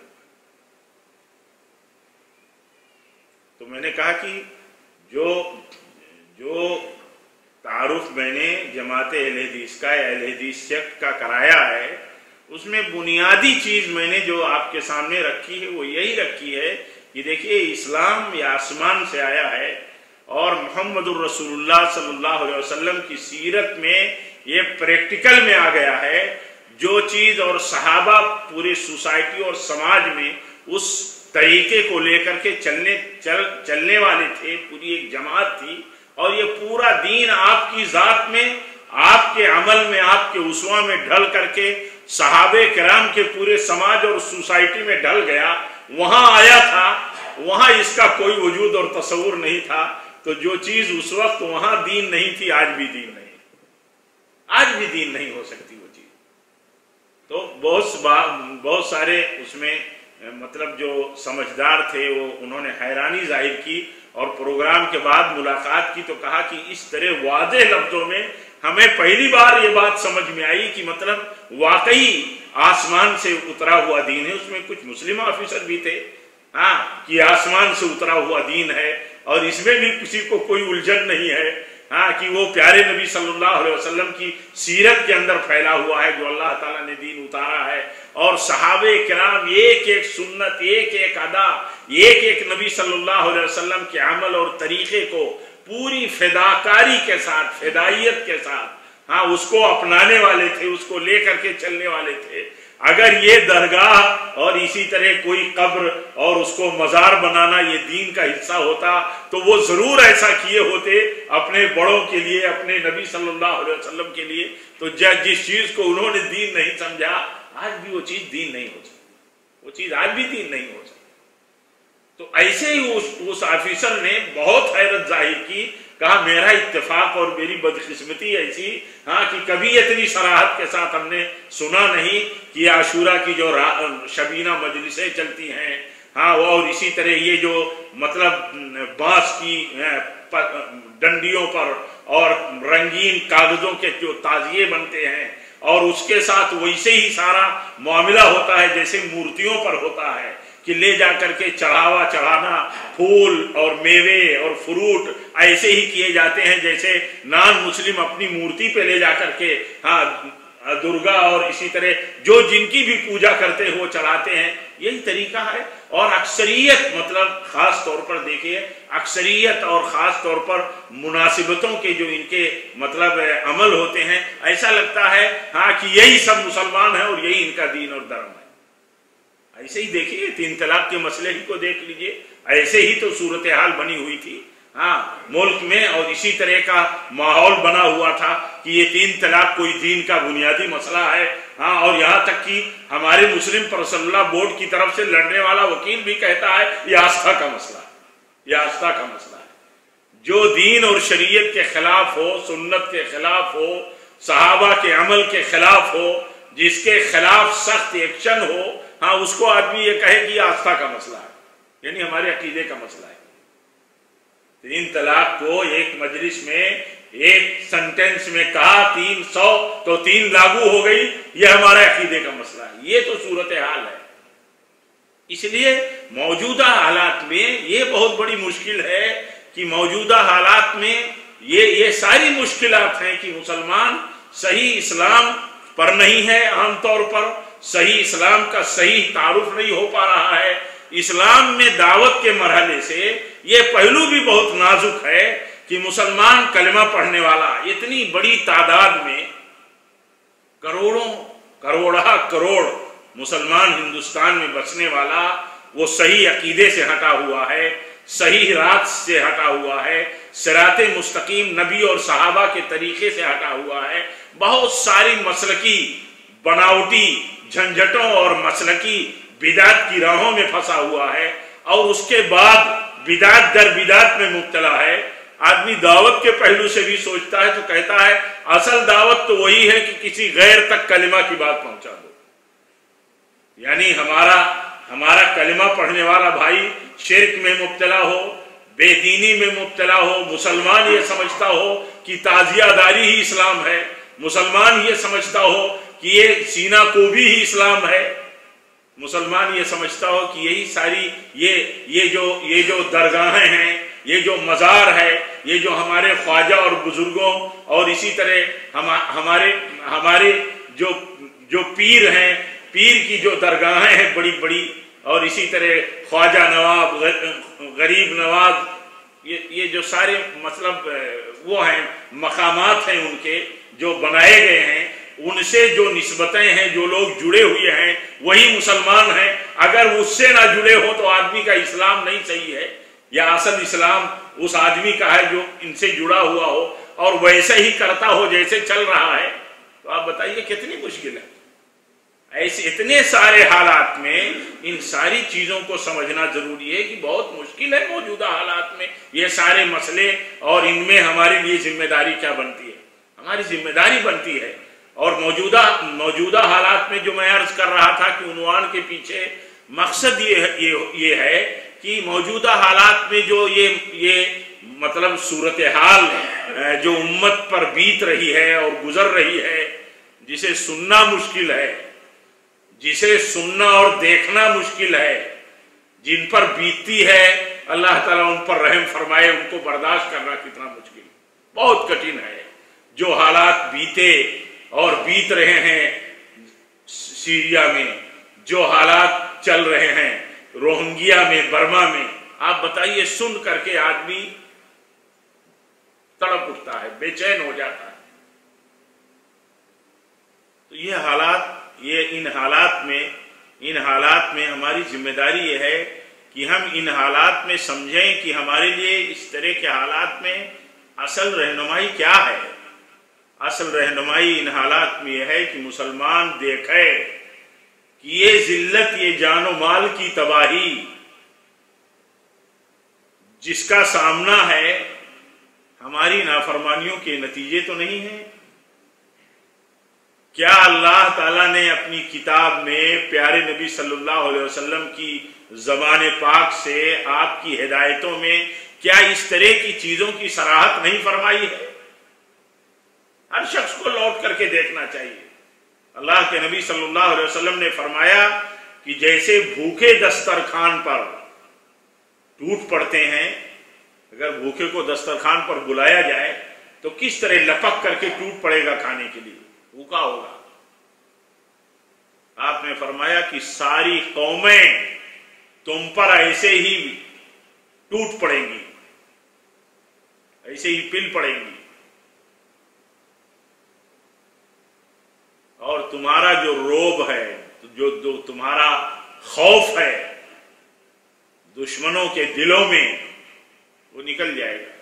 Speaker 1: تو میں نے کہا کہ جو تعارف میں نے جماعت اہل حدیث کا، اہل حدیث سیکٹ کا کرایا ہے، اس میں بنیادی چیز میں نے جو آپ کے سامنے رکھی ہے وہ یہی رکھی ہے کہ دیکھیے اسلام یہ آسمان سے آیا ہے، اور محمد الرسول اللہ صلی اللہ علیہ وسلم کی سیرت میں یہ پریکٹیکل میں آ گیا ہے، جو چیز اور صحابہ پورے سوسائٹی اور سماج میں اس तरीके को लेकर के चलने वाले थे, पूरी एक जमात थी, और ये पूरा दीन आपकी ज़ात में, आपके अमल में, आपके उस्वा में ढल करके सहाबे किराम के पूरे समाज और सोसाइटी में ढल गया, वहां आया था, वहां इसका कोई वजूद और तस्वुर नहीं था। तो जो चीज उस वक्त वहां दीन नहीं थी, आज भी दीन नहीं, आज भी दीन नहीं हो सकती वो चीज। तो बहुत सारे उसमें मतलब जो समझदार थे वो उन्होंने हैरानी जाहिर की, और प्रोग्राम के बाद मुलाकात की तो कहा कि इस तरह वादे लफ्जों में हमें पहली बार ये बात समझ में आई कि मतलब वाकई आसमान से उतरा हुआ दीन है। उसमें कुछ मुस्लिम ऑफिसर भी थे, हाँ, कि आसमान से उतरा हुआ दीन है, और इसमें भी किसी को कोई उलझन नहीं है, हाँ, कि वो प्यारे नबी सल्लल्लाहु अलैहि वसल्लम की सीरत के अंदर फैला हुआ है जो अल्लाह ताला ने दीन उतारा है। और सहाबे किराम एक एक सुन्नत, एक एक अदा, एक एक नबी सल्लल्लाहु अलैहि वसल्लम के अमल और तरीके को पूरी फिदाकारी के साथ, फिदाइयत के साथ, हाँ, उसको अपनाने वाले थे, उसको लेकर के चलने वाले थे। अगर ये दरगाह और इसी तरह कोई कब्र और उसको मजार बनाना ये दीन का हिस्सा होता तो वो जरूर ऐसा किए होते अपने बड़ों के लिए, अपने नबी सल्लल्लाहु अलैहि वसल्लम के लिए। तो जिस चीज को उन्होंने दीन नहीं समझा, आज भी वो चीज दीन नहीं हो सकती, वो चीज आज भी दीन नहीं हो सकती। तो ऐसे ही उस ऑफिसर ने बहुत हैरत जाहिर की, कहा मेरा इत्तेफाक और मेरी बदकिस्मती ऐसी, हाँ, कि कभी इतनी सराहत के साथ हमने सुना नहीं कि आशूरा की जो शबीना मजलिसें चलती हैं, हाँ, और इसी तरह ये जो मतलब बांस की डंडियों पर और रंगीन कागजों के जो ताजिए बनते हैं, और उसके साथ वैसे ही सारा मामला होता है जैसे मूर्तियों पर होता है कि ले जाकर के चढ़ावा चढ़ाना, फूल और मेवे और फ्रूट ऐसे ही किए जाते हैं जैसे नॉन मुस्लिम अपनी मूर्ति पे ले जाकर के, हाँ, दुर्गा और इसी तरह जो जिनकी भी पूजा करते हैं वो चढ़ाते हैं, यही तरीका है। और अक्सरियत मतलब खास तौर पर देखिए, अक्सरियत और खास तौर पर मुनासिबतों के जो इनके मतलब अमल होते हैं, ऐसा लगता है हाँ कि यही सब मुसलमान है और यही इनका दीन और धर्म है। ऐसे ही देखिए 3 तलाक के मसले ही को देख लीजिए, ऐसे ही तो सूरत हाल बनी हुई थी, हाँ, मुल्क में, और इसी तरह का माहौल बना हुआ था कि ये 3 तलाक कोई दीन का बुनियादी मसला है, हाँ, और यहाँ तक कि हमारे मुस्लिम पर्सनल बोर्ड की तरफ से लड़ने वाला वकील भी कहता है ये आस्था का मसला है, ये आस्था का मसला है। जो दीन और शरीयत के खिलाफ हो, सुन्नत के खिलाफ हो, सहाबा के अमल के खिलाफ हो, जिसके खिलाफ सख्त एक्शन हो, हाँ, उसको आदमी ये कहे कि आस्था का मसला है, यानी हमारे अकीदे का मसला है। 3 तलाक को एक मजलिस में एक सेंटेंस में कहा 300 तो 3 लागू हो गई, ये हमारे अकीदे का मसला है। ये तो सूरत हाल है। इसलिए मौजूदा हालात में ये बहुत बड़ी मुश्किल है कि मौजूदा हालात में ये सारी मुश्किलात हैं कि मुसलमान सही इस्लाम पर नहीं है, आमतौर पर सही इस्लाम का सही तारुफ नहीं हो पा रहा है। इस्लाम में दावत के मरहले से ये पहलू भी बहुत नाजुक है कि मुसलमान कलमा पढ़ने वाला इतनी बड़ी तादाद में करोड़ मुसलमान हिंदुस्तान में बसने वाला, वो सही अकीदे से हटा हुआ है, सही रात से हटा हुआ है, सिराते मुस्तकीम नबी और सहाबा के तरीके से हटा हुआ है, बहुत सारी मसलकी बनावटी झंझटों और मसलकी बिदात की राहों में फंसा हुआ है, और उसके बाद बिदात दर बिदात में मुब्तला है। आदमी दावत के पहलू से भी सोचता है तो कहता है असल दावत तो वही है कि किसी गैर तक कलिमा की बात पहुंचा दो, यानी हमारा कलिमा पढ़ने वाला भाई शिर्क में मुब्तला हो, बेदीनी में मुब्तला हो, मुसलमान ये समझता हो कि ताजियादारी ही इस्लाम है, मुसलमान ये समझता हो कि ये सीना कोबी ही इस्लाम है, मुसलमान ये समझता हो कि यही सारी ये जो दरगाहें हैं, ये जो मज़ार है, ये जो हमारे ख्वाजा और बुजुर्गों और इसी तरह हमारे जो पीर हैं, पीर की जो दरगाहें हैं बड़ी बड़ी, और इसी तरह ख्वाजा नवाब, गरीब नवाज, ये जो सारे मतलब वो हैं मकामात हैं उनके जो बनाए गए हैं, उनसे जो निस्बतें हैं, जो लोग जुड़े हुए हैं वही मुसलमान हैं, اگر اس سے نہ جڑے ہو تو آدمی کا اسلام نہیں صحیح ہے، یا اصل اسلام اس آدمی کا ہے جو ان سے جڑا ہوا ہو اور ویسے ہی کرتا ہو جیسے چل رہا ہے، تو آپ بتائیے کتنی مشکل ہے۔ ایسے اتنے سارے حالات میں ان ساری چیزوں کو سمجھنا ضروری ہے کہ بہت مشکل ہے موجودہ حالات میں یہ سارے مسئلے، اور ان میں ہمارے لیے ذمہ داری کیا بنتی ہے؟ ہماری ذمہ داری بنتی ہے، اور موجودہ حالات میں جو میں عرض کر رہا تھا کہ عنوان کے پیچھے مقصد یہ ہے کہ موجودہ حالات میں جو یہ مطلب صورتحال جو امت پر بیت رہی ہے اور گزر رہی ہے، جسے سننا مشکل ہے، جسے سننا اور دیکھنا مشکل ہے، جن پر بیتتی ہے، اللہ تعالیٰ ان پر رحم فرمائے، ان کو برداشت کرنا کتنا مشکل، بہت کٹھن ہے۔ جو حالات بیتے اور بیت رہے ہیں سیریا میں، جو حالات چل رہے ہیں روہنگیا میں، برما میں، آپ بتائیے، سن کر کے آدمی تڑپ اٹھتا ہے، بے چین ہو جاتا ہے۔ تو ان حالات میں ہماری ذمہ داری یہ ہے کہ ہم ان حالات میں سمجھیں کہ ہمارے لیے اس طرح کے حالات میں اصل رہنمائی کیا ہے۔ اصل رہنمائی ان حالات میں یہ ہے کہ مسلمان دیکھے کہ یہ ذلت، یہ جان و مال کی تباہی جس کا سامنا ہے، ہماری نافرمانیوں کے نتیجے تو نہیں ہیں۔ کیا اللہ تعالیٰ نے اپنی کتاب میں پیارے نبی صلی اللہ علیہ وسلم کی زبان پاک سے، آپ کی ہدایتوں میں، کیا اس طرح کی چیزوں کی صراحت نہیں فرمائی ہے؟ ہر شخص کو لوٹ کر کے دیکھنا چاہیے۔ اللہ کے نبی صلی اللہ علیہ وسلم نے فرمایا کہ جیسے بھوکے دسترخوان پر ٹوٹ پڑتے ہیں، اگر بھوکے کو دسترخوان پر بلایا جائے تو کس طرح لپک کر کے ٹوٹ پڑے گا کھانے کے لیے، بھوکا ہوگا۔ آپ نے فرمایا کہ ساری قومیں تم پر ایسے ہی ٹوٹ پڑیں گی، ایسے ہی پل پڑیں گی، اور تمہارا جو روب ہے، جو تمہارا خوف ہے دشمنوں کے دلوں میں، وہ نکل جائے گا۔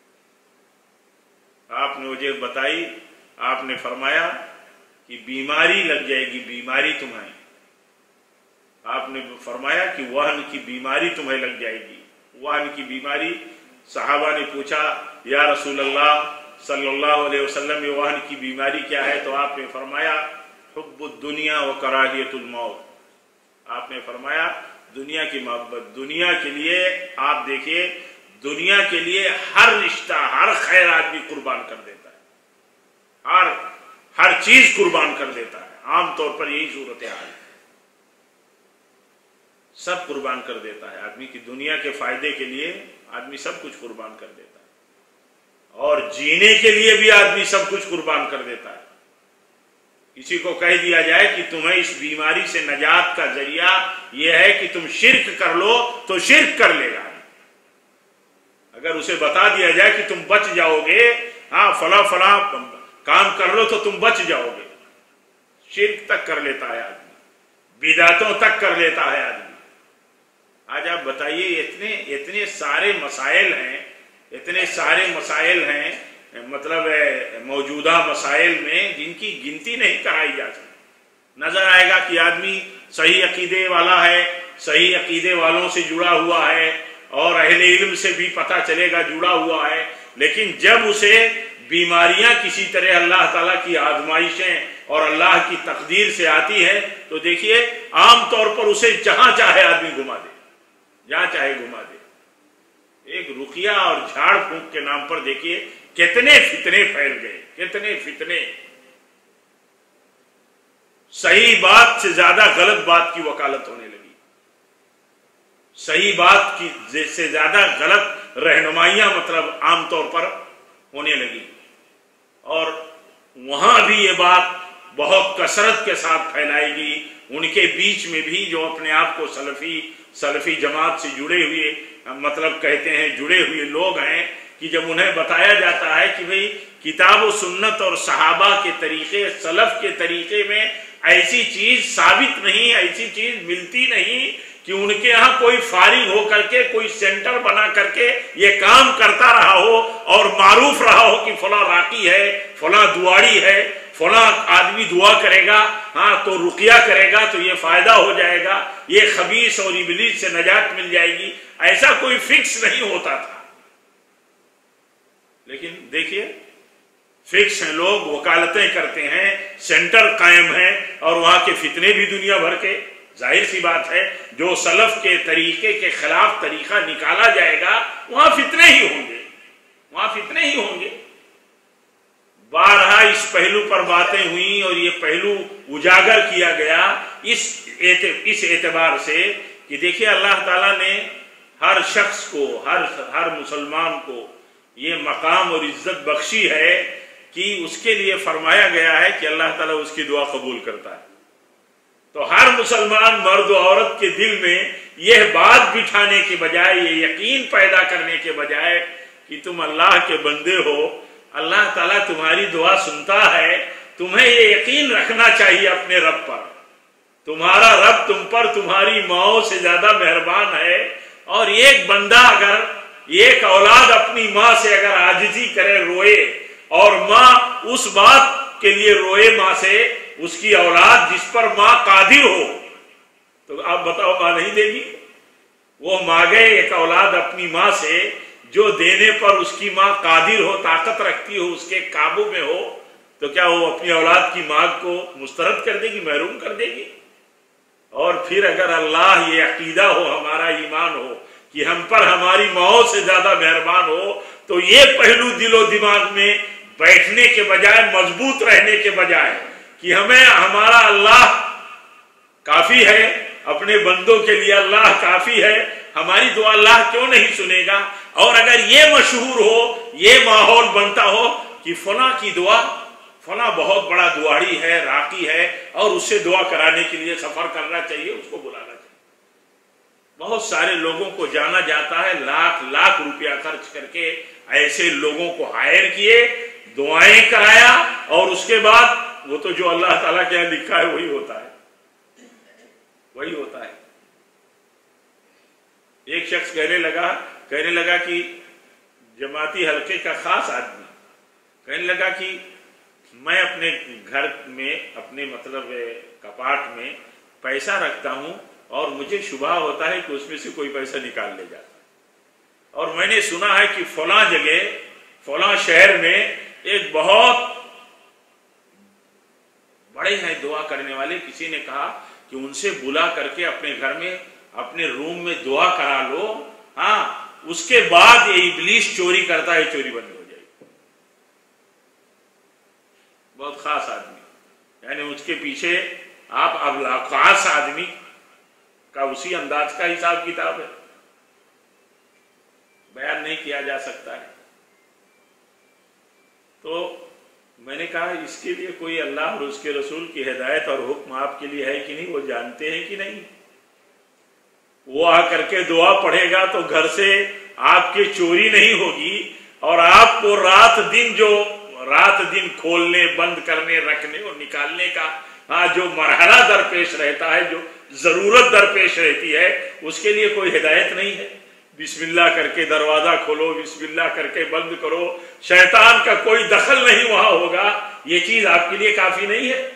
Speaker 1: آپ نے مجھے بتائی، آپ نے فرمایا کہ بیماری لگ جائے گی، بیماری تمہیں، آپ نے فرمایا کہ وہن کی بیماری تمہیں لگ جائے گی۔ وہن کی بیماری، صحابہ نے پوچھا یا رسول اللہ صلی اللہ علیہ وسلم، یہ وہن کی بیماری کیا ہے؟ تو آپ نے فرمایا حب الدنیا و کراہیت الموت۔ آپ نے فرمایا دنیا کی محبت۔ دنیا کے لیے آپ دیکھیے، دنیا کے لیے ہر رشتہ، ہر خیر آدمی قربان کر دیتا ہے، ہر چیز قربان کر دیتا ہے۔ عام طور پر یہی صورتحال ہے، سب قربان کر دیتا ہے آدمی کی دنیا کے فائدے کے لیے، آدمی سب کچھ قربان کر دیتا ہے، اور جینے کے لیے بھی آدمی سب کچھ قربان کر دیتا ہے۔ کسی کو کہہ دیا جائے کہ تمہیں اس بیماری سے نجات کا ذریعہ یہ ہے کہ تم شرک کر لو، تو شرک کر لے گا۔ اگر اسے بتا دیا جائے کہ تم بچ جاؤ گے، ہاں فلاں فلاں کام کر لو تو تم بچ جاؤ گے، شرک تک کر لیتا ہے آدمی، بدعتوں تک کر لیتا ہے آدمی۔ آج آپ بتائیے، اتنے سارے مسائل ہیں، اتنے سارے مسائل ہیں، مطلب موجودہ مسائل میں جن کی گنتی نہیں کرائی جا سکتی۔ نظر آئے گا کہ آدمی صحیح عقیدے والا ہے، صحیح عقیدے والوں سے جڑا ہوا ہے، اور اہل علم سے بھی پتہ چلے گا جڑا ہوا ہے، لیکن جب اسے بیماریاں کسی طرح اللہ تعالیٰ کی آزمائشیں اور اللہ کی تقدیر سے آتی ہے، تو دیکھیے عام طور پر اسے جہاں چاہے آدمی گھما دے، جہاں چاہے گھما دے۔ ایک رقیہ اور جھاڑ پھونک کے نام پر دیکھیے کتنے فتنے پھیل گئے، کتنے فتنے۔ صحیح بات سے زیادہ غلط بات کی وکالت ہونے لگی، صحیح بات کی سے زیادہ غلط رہنمائیاں مطلب عام طور پر ہونے لگی، اور وہاں بھی یہ بات بہت کثرت کے ساتھ پھیلائی گئی۔ ان کے بیچ میں بھی جو اپنے آپ کو سلفی جماعت سے جڑے ہوئے مطلب کہتے ہیں، جڑے ہوئے لوگ ہیں، کہ جب انہیں بتایا جاتا ہے کہ بھئی کتاب و سنت اور صحابہ کے طریقے، سلف کے طریقے میں ایسی چیز ثابت نہیں، ایسی چیز ملتی نہیں کہ ان کے ہاں کوئی فارغ ہو کر کے کوئی سینٹر بنا کر کے یہ کام کرتا رہا ہو اور معروف رہا ہو کہ فلاں راقی ہے، فلاں دعاڑی ہے، فلاں آدمی دعا کرے گا ہاں تو رقیہ کرے گا تو یہ فائدہ ہو جائے گا، یہ خبیث اور ابلیس سے نجات مل جائے گی، ایسا کوئی فکس نہیں ہوتا تھا۔ لیکن دیکھیے فکس ہیں، لوگ وکالتیں کرتے ہیں، سینٹر قائم ہیں، اور وہاں کے فتنے بھی دنیا بھر کے، ظاہر سی بات ہے جو سلف کے طریقے کے خلاف طریقہ نکالا جائے گا وہاں فتنے ہی ہوں گے، وہاں فتنے ہی ہوں گے۔ بارہا اس پہلو پر باتیں ہوئیں اور یہ پہلو اجاگر کیا گیا اس اعتبار سے کہ دیکھیے اللہ تعالیٰ نے ہر شخص کو، ہر مسلمان کو یہ مقام اور عزت بخشی ہے کہ اس کے لیے فرمایا گیا ہے کہ اللہ تعالیٰ اس کی دعا قبول کرتا ہے۔ تو ہر مسلمان مرد و عورت کے دل میں یہ بات بٹھانے کے بجائے، یہ یقین پیدا کرنے کے بجائے کہ تم اللہ کے بندے ہو، اللہ تعالیٰ تمہاری دعا سنتا ہے، تمہیں یہ یقین رکھنا چاہیے اپنے رب پر، تمہارا رب تم پر تمہاری ماؤں سے زیادہ مہربان ہے، اور ایک بندہ اگر، ایک اولاد اپنی ماں سے اگر عاجزی کرے، روئے، اور ماں اس بات کے لیے روئے ماں سے، اس کی اولاد جس پر ماں قادر ہو، تو آپ بتاؤ ماں نہیں دے گی؟ وہ مانگے ایک اولاد اپنی ماں سے جو دینے پر اس کی ماں قادر ہو، طاقت رکھتی ہو، اس کے قابو میں ہو، تو کیا وہ اپنی اولاد کی مانگ کو مسترد کر دے گی، محروم کر دے گی؟ اور پھر اگر اللہ یہ عقیدہ ہو، ہمارا ایمان ہو کہ ہم پر ہماری ماؤں سے زیادہ مہربان ہو، تو یہ پہلو دل و دماغ میں بیٹھنے کے بجائے، مضبوط رہنے کے بجائے کہ ہمیں ہمارا اللہ کافی ہے، اپنے بندوں کے لیے اللہ کافی ہے، ہماری دعا اللہ کیوں نہیں سنے گا؟ اور اگر یہ مشہور ہو، یہ ماحول بنتا ہو کہ فلاں کی دعا، فلاں بہت بڑا دعاڑی ہے، راقی ہے، اور اس سے دعا کرانے کے لیے سفر کرنا چاہیے، اس کو بلانا چاہیے۔ بہت سارے لوگوں کو جانا جاتا ہے، لاکھ لاکھ روپیہ خرچ کر کے ایسے لوگوں کو ہائر کیے، دعائیں کرایا، اور اس کے بعد وہ تو جو اللہ تعالیٰ کے یہاں لکھا ہے وہی ہوتا ہے، وہی ہوتا ہے۔ ایک شخص کہنے لگا کہ جماعتی حلقے کا خاص آدمی کہنے لگا کہ میں اپنے گھر میں، اپنے مطلب کپاٹ میں پیسہ رکھتا ہوں، اور مجھے شبہ ہوتا ہے کہ اس میں سے کوئی پیسہ نکال لے جاتا ہے، اور میں نے سنا ہے کہ فلاں جگہ، فلاں شہر میں ایک بہت بڑے ہیں دعا کرنے والے، کسی نے کہا کہ ان سے بلا کر کے اپنے گھر میں، اپنے روم میں دعا کرا لو، ہاں اس کے بعد یہ ابلیس چوری کرتا ہے، چوری بند ہو جائے گی۔ بہت خاص آدمی، یعنی اس کے پیچھے آپ اب خاص آدمی کا اسی انداز کا حساب کتاب ہے، بیان نہیں کیا جا سکتا ہے۔ تو میں نے کہا اس کے لیے کوئی اللہ اور اس کے رسول کی ہدایت اور حکم آپ کے لیے ہے کہ نہیں، وہ جانتے ہیں کہ نہیں؟ وہ آ کر کے دعا پڑھے گا تو گھر سے آپ کی چوری نہیں ہوگی، اور آپ کو رات دن کھولنے، بند کرنے، رکھنے اور نکالنے کا جو مرحلہ درپیش رہتا ہے، جو ضرورت درپیش رہتی ہے، اس کے لیے کوئی ہدایت نہیں ہے۔ بسم اللہ کر کے دروازہ کھولو، بسم اللہ کر کے بند کرو، شیطان کا کوئی دخل نہیں وہاں ہوگا، یہ چیز آپ کے لیے کافی نہیں ہے؟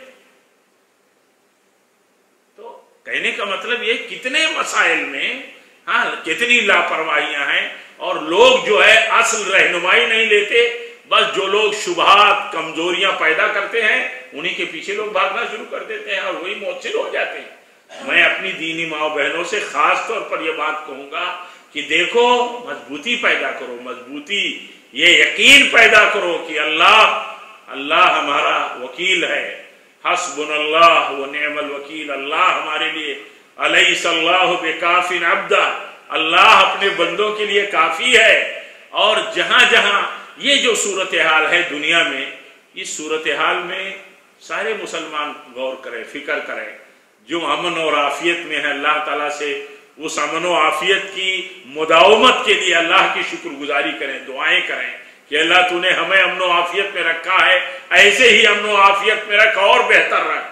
Speaker 1: تو کہنے کا مطلب یہ کتنے مسائل میں کتنی لاپرواہیاں ہیں، اور لوگ جو ہے اصل رہنمائی نہیں لیتے، بس جو لوگ شبہات، کمزوریاں پیدا کرتے ہیں انہی کے پیچھے لوگ بھاگنا شروع کر دیتے ہیں اور وہی مؤثر ہو جاتے ہیں۔ میں اپنی دینی ماں بہنوں سے خاص طور پر یہ بات کہوں گا کہ دیکھو، مضبوطی پیدا کرو، مضبوطی، یہ یقین پیدا کرو کہ اللہ ہمارا وکیل ہے، حسبنا اللہ و نعم الوکیل، اللہ ہمارے لیے، الیس اللہ بکاف عبدہ، اللہ اپنے بندوں کے لیے کافی ہے۔ اور جہاں جہاں یہ جو صورتحال ہے دنیا میں، اس صورتحال میں سارے مسلمان غور کریں، فکر کریں، جو امن اور عافیت میں ہے، اللہ تعالیٰ سے اس امن و عافیت کی مداومت کے لیے اللہ کی شکر گزاری کریں، دعائیں کریں کہ اللہ تو نے ہمیں امن و عافیت میں رکھا ہے، ایسے ہی امن و عافیت میں رکھ اور بہتر رکھ،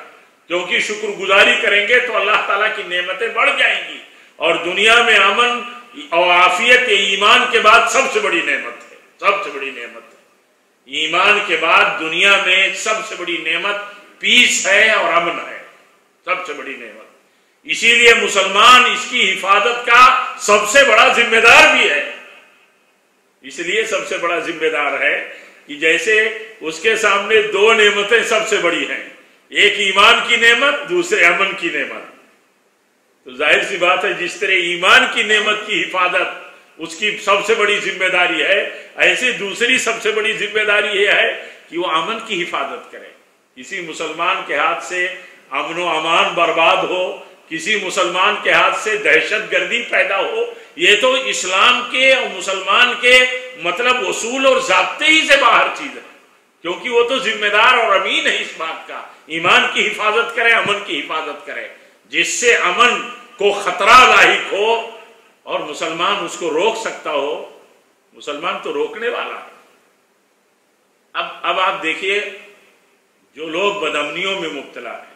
Speaker 1: کیونکہ شکر گزاری کریں گے تو اللہ تعالیٰ کی نعمتیں بڑھ جائیں گی، اور دنیا میں امن اور عافیت ایمان کے بعد سب سے بڑی نعمت ہے، سب سے بڑی نعمت ہے۔ ایمان کے بعد دنیا میں سب سے بڑی نعمت پیس ہے اور امن ہے، سب سے بڑی نعمت۔ اسی لیے مسلمان اس کی حفاظت کا سب سے بڑا ذمہ دار بھی ہے، اس لیے سب سے بڑا ذمہ دار ہے کہ جیسے اس کے سامنے دو نعمتیں سب سے بڑی ہیں، ایک ایمان کی نعمت، دوسرے امن کی نعمت، تو ظاہر سی بات ہے جس طرح ایمان کی نعمت کی حفاظت اس کی سب سے بڑی ذمہ داری ہے، ایسے دوسری سب سے بڑی ذمہ داری یہ ہے کہ وہ امن کی حفاظت کرے۔ کسی مسلمان کے ہاتھ سے امن و امان برباد ہو، کسی مسلمان کے ہاتھ سے دہشت گردی پیدا ہو، یہ تو اسلام کے اور مسلمان کے مطلب اصول اور ضابطے ہی سے باہر چیز ہے، کیونکہ وہ تو ذمہ دار اور امین ہے اس بات کا، ایمان کی حفاظت کرے، امن کی حفاظت کرے، جس سے امن کو خطرہ لاحق ہو اور مسلمان اس کو روک سکتا ہو۔ مسلمان تو روکنے والا ہے۔ اب آپ دیکھیے جو لوگ بدامنیوں میں مبتلا ہیں،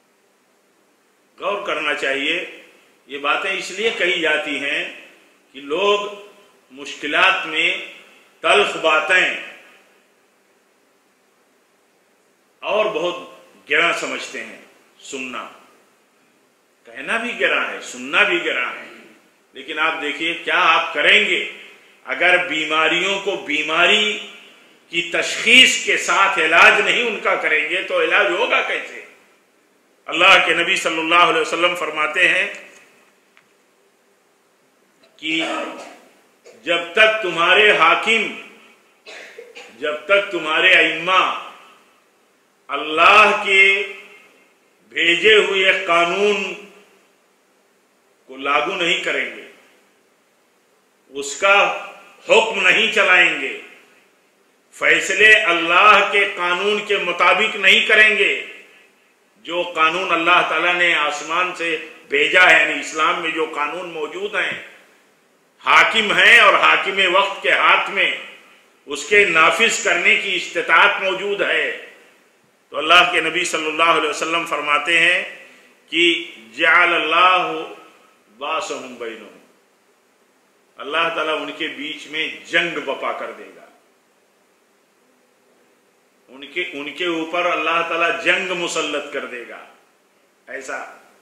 Speaker 1: غور کرنا چاہیے، یہ باتیں اس لیے کہی جاتی ہیں کہ لوگ مشکلات میں تلخ باتیں اور بہت گرا سمجھتے ہیں، سننا، کہنا بھی گرا ہے، سننا بھی گرا ہے، لیکن آپ دیکھیے کیا آپ کریں گے اگر بیماریوں کو بیماری کی تشخیص کے ساتھ علاج نہیں ان کا کریں گے تو علاج ہوگا کیسے؟ اللہ کے نبی صلی اللہ علیہ وسلم فرماتے ہیں کہ جب تک تمہارے حاکم، جب تک تمہارے ائمہ اللہ کے بھیجے ہوئے قانون کو لاگو نہیں کریں گے، اس کا حکم نہیں چلائیں گے، فیصلے اللہ کے قانون کے مطابق نہیں کریں گے، جو قانون اللہ تعالیٰ نے آسمان سے بھیجا ہے، یعنی اسلام میں جو قانون موجود ہیں، حاکم ہیں اور حاکم وقت کے ہاتھ میں اس کے نافذ کرنے کی استطاعت موجود ہے، تو اللہ کے نبی صلی اللہ علیہ وسلم فرماتے ہیں کہ جعل اللہ باسہم بینہم، اللہ تعالیٰ ان کے بیچ میں جنگ بپا کر دے گا، ان کے اوپر اللہ تعالیٰ جنگ مسلط کر دے گا، ایسا،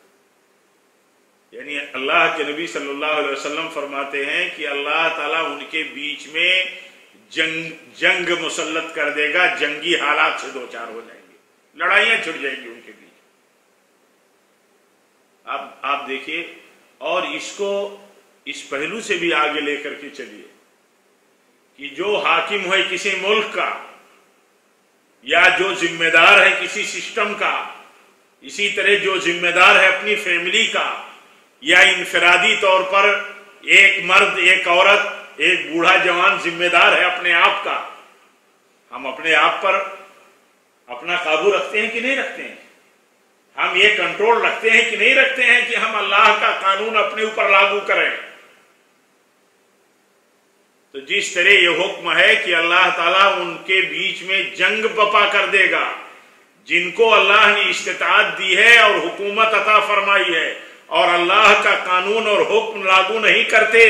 Speaker 1: یعنی اللہ کے نبی صلی اللہ علیہ وسلم فرماتے ہیں کہ اللہ تعالیٰ ان کے بیچ میں جنگ مسلط کر دے گا، جنگی حالات سے دوچار ہو جائیں گے، لڑائیاں چھڑ جائیں گی ان کے بیچ۔ اب آپ دیکھیے، اور اس کو اس پہلو سے بھی آگے لے کر کے چلیے کہ جو حاکم ہے کسی ملک کا یا جو ذمہ دار ہے کسی سسٹم کا، اسی طرح جو ذمہ دار ہے اپنی فیملی کا یا انفرادی طور پر ایک مرد، ایک عورت، ایک بوڑھا جوان ذمہ دار ہے اپنے آپ کا، ہم اپنے آپ پر اپنا قابو رکھتے ہیں کہ نہیں رکھتے ہیں؟ ہم یہ کنٹرول رکھتے ہیں کہ نہیں رکھتے ہیں کہ ہم اللہ کا قانون اپنے اوپر لاگو کریں؟ تو جس طرح یہ حکم ہے کہ اللہ تعالیٰ ان کے بیچ میں جنگ بپا کر دے گا، جن کو اللہ نے استطاعت دی ہے اور حکومت عطا فرمائی ہے اور اللہ کا قانون اور حکم لاگو نہیں کرتے،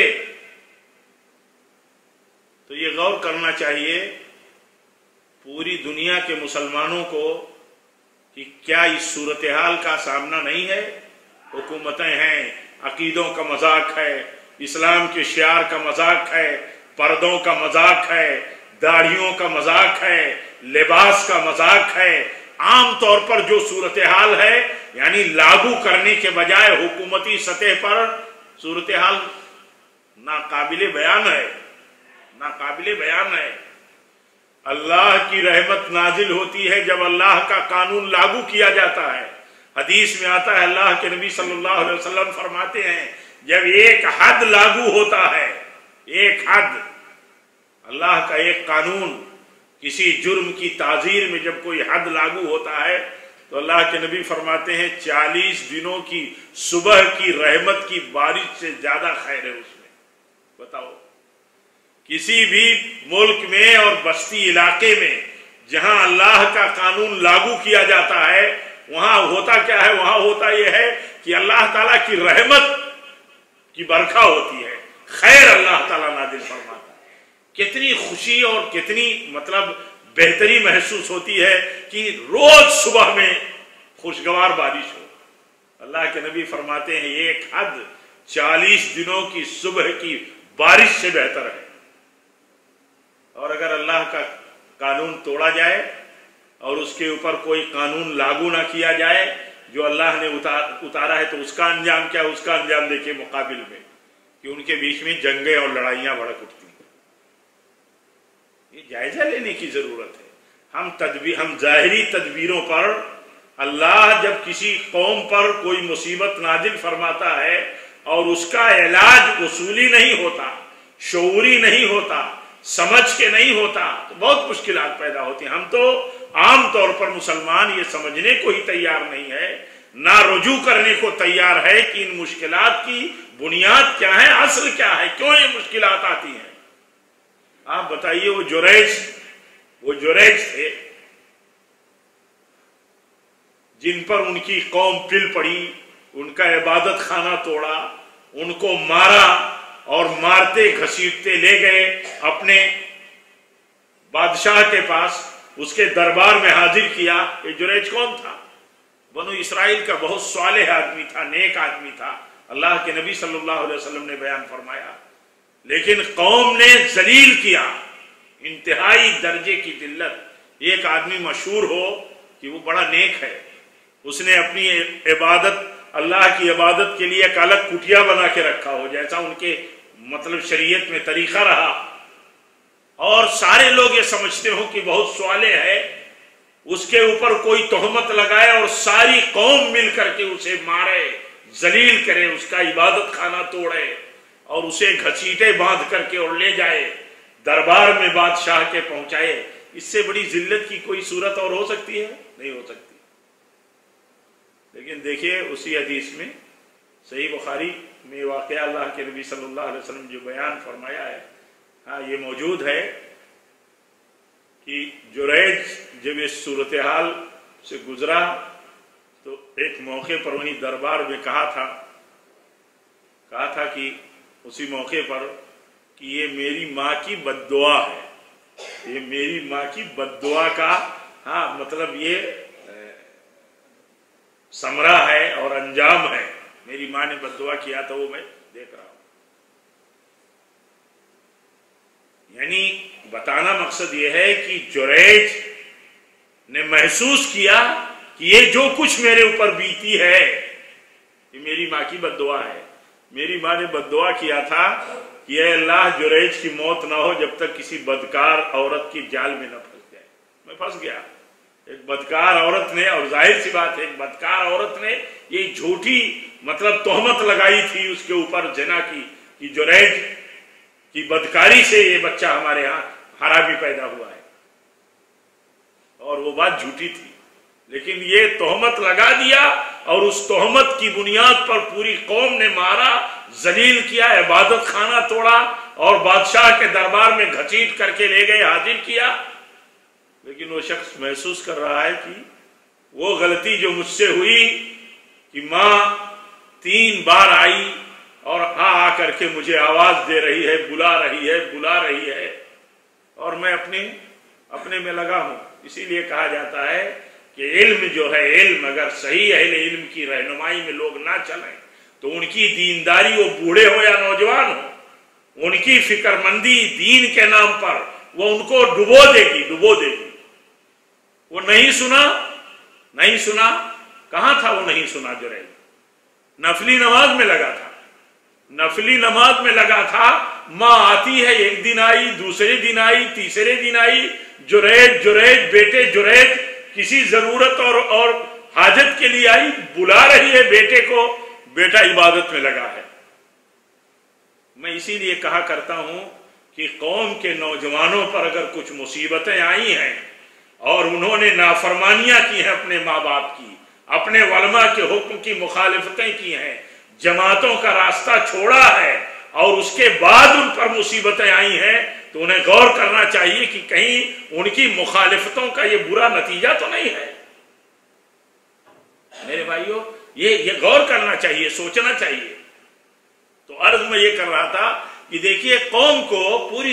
Speaker 1: تو یہ غور کرنا چاہیے پوری دنیا کے مسلمانوں کو کہ کیا اس صورتحال کا سامنا نہیں ہے؟ حکومتیں ہیں، عقیدوں کا مذاق ہے، اسلام کے شعار کا مذاق ہے، پردوں کا مذاق ہے، داڑھیوں کا مذاق ہے، لباس کا مذاق ہے، عام طور پر جو صورتحال ہے یعنی لاگو کرنے کے بجائے حکومتی سطح پر صورتحال ناقابل بیان ہے، ناقابل بیان ہے۔ اللہ کی رحمت نازل ہوتی ہے جب اللہ کا قانون لاگو کیا جاتا ہے۔ حدیث میں آتا ہے، اللہ کے نبی صلی اللہ علیہ وسلم فرماتے ہیں جب ایک حد لاگو ہوتا ہے، ایک حد، اللہ کا ایک قانون، کسی جرم کی تعزیر میں جب کوئی حد لاگو ہوتا ہے تو اللہ کے نبی فرماتے ہیں 40 دنوں کی صبح کی رحمت کی بارش سے زیادہ خیر ہے اس میں۔ بتاؤ، کسی بھی ملک میں اور بستی علاقے میں جہاں اللہ کا قانون لاگو کیا جاتا ہے وہاں ہوتا کیا ہے؟ وہاں ہوتا یہ ہے کہ اللہ تعالیٰ کی رحمت کی برکھا ہوتی ہے، خیر اللہ تعالیٰ نازل فرماتا ہے۔ کتنی خوشی اور کتنی مطلب بہتری محسوس ہوتی ہے کہ روز صبح میں خوشگوار بارش ہو۔ اللہ کے نبی فرماتے ہیں ایک حد 40 دنوں کی صبح کی بارش سے بہتر ہے۔ اور اگر اللہ کا قانون توڑا جائے اور اس کے اوپر کوئی قانون لاگو نہ کیا جائے جو اللہ نے اتارا ہے، تو اس کا انجام کیا؟ اس کا انجام دیکھیں مقابل میں کہ ان کے بیچ میں جنگیں اور لڑائیاں بھڑک اٹھتی ہیں۔ یہ جائزہ لینے کی ضرورت ہے۔ ہم ظاہری تدبیروں پر، اللہ جب کسی قوم پر کوئی مصیبت نازل فرماتا ہے اور اس کا علاج اصولی نہیں ہوتا، شعوری نہیں ہوتا، سمجھ کے نہیں ہوتا، تو بہت مشکلات پیدا ہوتی ہیں۔ ہم تو عام طور پر مسلمان یہ سمجھنے کو ہی تیار نہیں ہے، نہ رجوع کرنے کو تیار ہے کہ ان مشکلات کی بنیاد کیا ہے، اصل کیا ہے، کیوں یہ مشکلات آتی ہیں۔ آپ بتائیے، وہ جریج تھے جن پر ان کی قوم پل پڑی، ان کا عبادت خانہ توڑا، ان کو مارا اور مارتے گھسیٹتے لے گئے اپنے بادشاہ کے پاس، اس کے دربار میں حاضر کیا۔ یہ جریج کون تھا؟ بنو اسرائیل کا بہت صالح آدمی تھا، نیک آدمی تھا، اللہ کے نبی صلی اللہ علیہ وسلم نے بیان فرمایا، لیکن قوم نے ذلیل کیا، انتہائی درجے کی ذلت۔ ایک آدمی مشہور ہو کہ وہ بڑا نیک ہے، اس نے اپنی عبادت، اللہ کی عبادت کے لیے ایک الگ کٹیا بنا کے رکھا ہو، جیسا ان کے مطلب شریعت میں طریقہ رہا، اور سارے لوگ یہ سمجھتے ہوں کہ بہت صالح ہے، اس کے اوپر کوئی تہمت لگائے اور ساری قوم مل کر کے اسے مارے، ذلیل کرے، اس کا عبادت خانہ توڑے اور اسے گھسیٹے باندھ کر کے اور لے جائے دربار میں بادشاہ کے پہنچائے۔ اس سے بڑی ذلت کی کوئی صورت اور ہو سکتی ہے؟ نہیں ہو سکتی۔ لیکن دیکھیے اسی حدیث میں، صحیح بخاری میں واقعہ اللہ کے نبی صلی اللہ علیہ وسلم جو بیان فرمایا ہے، ہاں یہ موجود ہے کہ جریج جب اس صورتحال سے گزرا تو ایک موقع پر وہیں دربار میں کہا تھا کہ اسی موقع پر کہ یہ میری ماں کی بد دعا ہے، یہ میری ماں کی بد دعا کا مطلب یہ ثمرہ ہے اور انجام ہے، میری ماں نے بد دعا کیا تھا وہ میں دیکھ رہا ہوں۔ یعنی بتانا مقصد یہ ہے کہ جریج نے محسوس کیا کہ یہ جو کچھ میرے اوپر بیتی ہے یہ میری ماں کی بد دعا ہے۔ میری ماں نے بد دعا کیا تھا کہ اے اللہ جریج کی موت نہ ہو جب تک کسی بدکار عورت کی جال میں نہ پھنس جائے۔ میں پھنس گیا، ایک بدکار عورت نے، اور ظاہر سی بات ہے ایک بدکار عورت نے یہ جھوٹی مطلب تہمت لگائی تھی اس کے اوپر زنا کی کہ جریج کی بدکاری سے یہ بچہ ہمارے ہاں حرامی پیدا ہوا ہے، اور وہ بات جھوٹی تھی، لیکن یہ تہمت لگا دیا اور اس تہمت کی بنیاد پر پوری قوم نے مارا، ذلیل کیا، عبادت خانہ توڑا اور بادشاہ کے دربار میں گھسیٹ کر کے لے گئے، حاضر کیا۔ لیکن وہ شخص محسوس کر رہا ہے کہ وہ غلطی جو مجھ سے ہوئی کہ ماں 3 بار آئی اور آ کر کے مجھے آواز دے رہی ہے، بلا رہی ہے اور میں اپنے میں لگا ہوں۔ اسی لیے کہا جاتا ہے کہ علم جو ہے، علم اگر صحیح اہل علم کی رہنمائی میں لوگ نہ چلیں تو ان کی دینداری، وہ بوڑھے ہو یا نوجوان ہو، ان کی فکر مندی دین کے نام پر وہ ان کو ڈبو دے گی۔ وہ نہیں سنا، کہاں تھا وہ نہیں سنا؟ جریج نفلی نماز میں لگا تھا، ماں آتی ہے، ایک دن آئی، دوسرے دن آئی، تیسرے دن آئی، جریج بیٹے جریج کسی ضرورت اور حاجت کے لیے آئی، بلا رہی ہے بیٹے کو، بیٹا عبادت میں لگا ہے۔ میں اسی لیے کہا کرتا ہوں کہ قوم کے نوجوانوں پر اگر کچھ مصیبتیں آئی ہیں اور انہوں نے نافرمانیاں کی ہیں اپنے ماں باپ کی، اپنے علماء کے حکم کی مخالفتیں کی ہیں، جماعتوں کا راستہ چھوڑا ہے اور اس کے بعد ان پر مصیبتیں آئی ہیں، تو انہیں غور کرنا چاہیے کہ کہیں ان کی مخالفتوں کا یہ برا نتیجہ تو نہیں ہے۔ میرے بھائیوں، یہ غور کرنا چاہیے، سوچنا چاہیے۔ تو عرض میں یہ کر رہا تھا کہ دیکھیے قوم کو پوری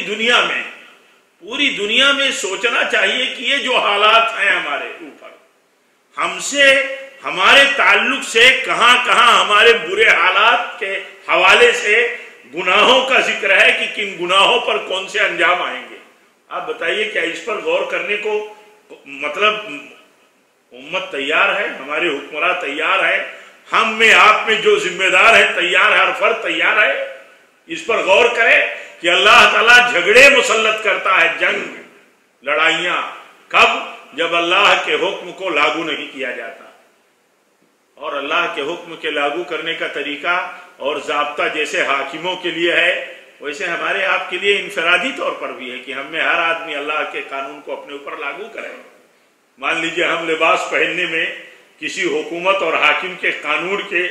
Speaker 1: دنیا میں سوچنا چاہیے کہ یہ جو حالات ہیں ہمارے اوپر، ہم سے، ہمارے تعلق سے کہاں کہاں ہمارے برے حالات کے حوالے سے گناہوں کا ذکر ہے کہ کن گناہوں پر کون سے انجام آئیں گے۔ آپ بتائیے کیا اس پر غور کرنے کو مطلب امت تیار ہے؟ ہمارے حکمراں تیار ہے؟ ہم میں آپ میں جو ذمہ دار ہے تیار ہے؟ ہر فرد تیار ہے اس پر غور کرے کہ اللہ تعالیٰ جھگڑے مسلط کرتا ہے، جنگ، لڑائیاں، کب؟ جب اللہ کے حکم کو لاگو نہیں کیا جاتا۔ اور اللہ کے حکم کے لاگو کرنے کا طریقہ اور ضابطہ جیسے حاکموں کے لیے ہے، ویسے ہمارے آپ کے لیے انفرادی طور پر بھی ہے کہ ہم میں ہر آدمی اللہ کے قانون کو اپنے اوپر لاگو کرے۔ مان لیجئے ہم لباس پہننے میں کسی حکومت اور حاکم کے قانون کے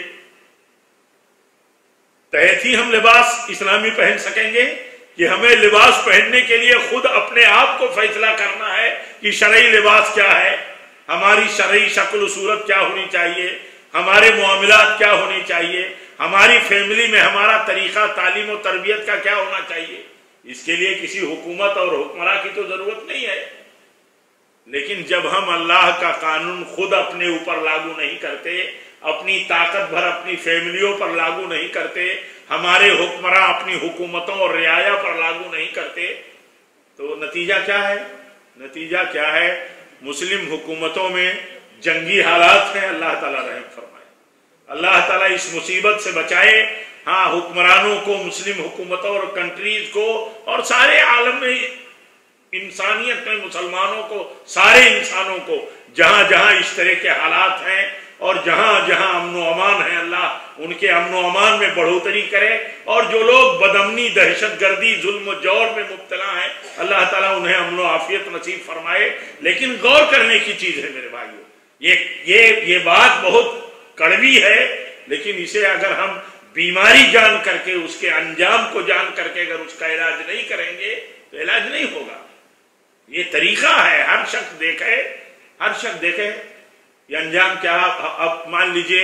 Speaker 1: تحت ہی ہم لباس اسلامی پہن سکیں گے کہ ہمیں لباس پہننے کے لیے خود اپنے آپ کو فیصلہ کرنا ہے کہ شرعی لباس کیا ہے، ہماری شرعی شکل و صورت کیا ہونی چاہیے، ہمارے معاملات کیا ہونے چاہیے، ہماری فیملی میں ہمارا طریقہ تعلیم و تربیت کا کیا ہونا چاہیے؟ اس کے لیے کسی حکومت اور حکمراں کی تو ضرورت نہیں ہے۔ لیکن جب ہم اللہ کا قانون خود اپنے اوپر لاگو نہیں کرتے، اپنی طاقت بھر اپنی فیملیوں پر لاگو نہیں کرتے، ہمارے حکمراں اپنی حکومتوں اور رعایا پر لاگو نہیں کرتے، تو نتیجہ کیا ہے؟ نتیجہ کیا ہے؟ مسلم حکومتوں میں جنگی حالات ہیں۔ اللہ تعالیٰ رحم فرمائے، اللہ تعالیٰ اس مصیبت سے بچائے۔ ہاں، حکمرانوں کو، مسلم حکومتوں اور کنٹریز کو اور سارے عالم میں، انسانیت میں مسلمانوں کو، سارے انسانوں کو جہاں جہاں اس طرح کے حالات ہیں اور جہاں جہاں امن و امان ہے، اللہ ان کے امن و امان میں بڑھوتری کرے، اور جو لوگ بدامنی، دہشت گردی، ظلم و جور میں مبتلا ہیں، اللہ تعالیٰ انہیں امن و عافیت نصیب فرمائے۔ لیکن غور کرنے کی چیز ہے میرے بھائیوں، یہ بات بہت کڑوی ہے، لیکن اسے اگر ہم بیماری جان کر کے، اس کے انجام کو جان کر کے اگر اس کا علاج نہیں کریں گے تو علاج نہیں ہوگا۔ یہ طریقہ ہے، ہر شخص دیکھے یہ انجام کیا۔ اب مان لیجئے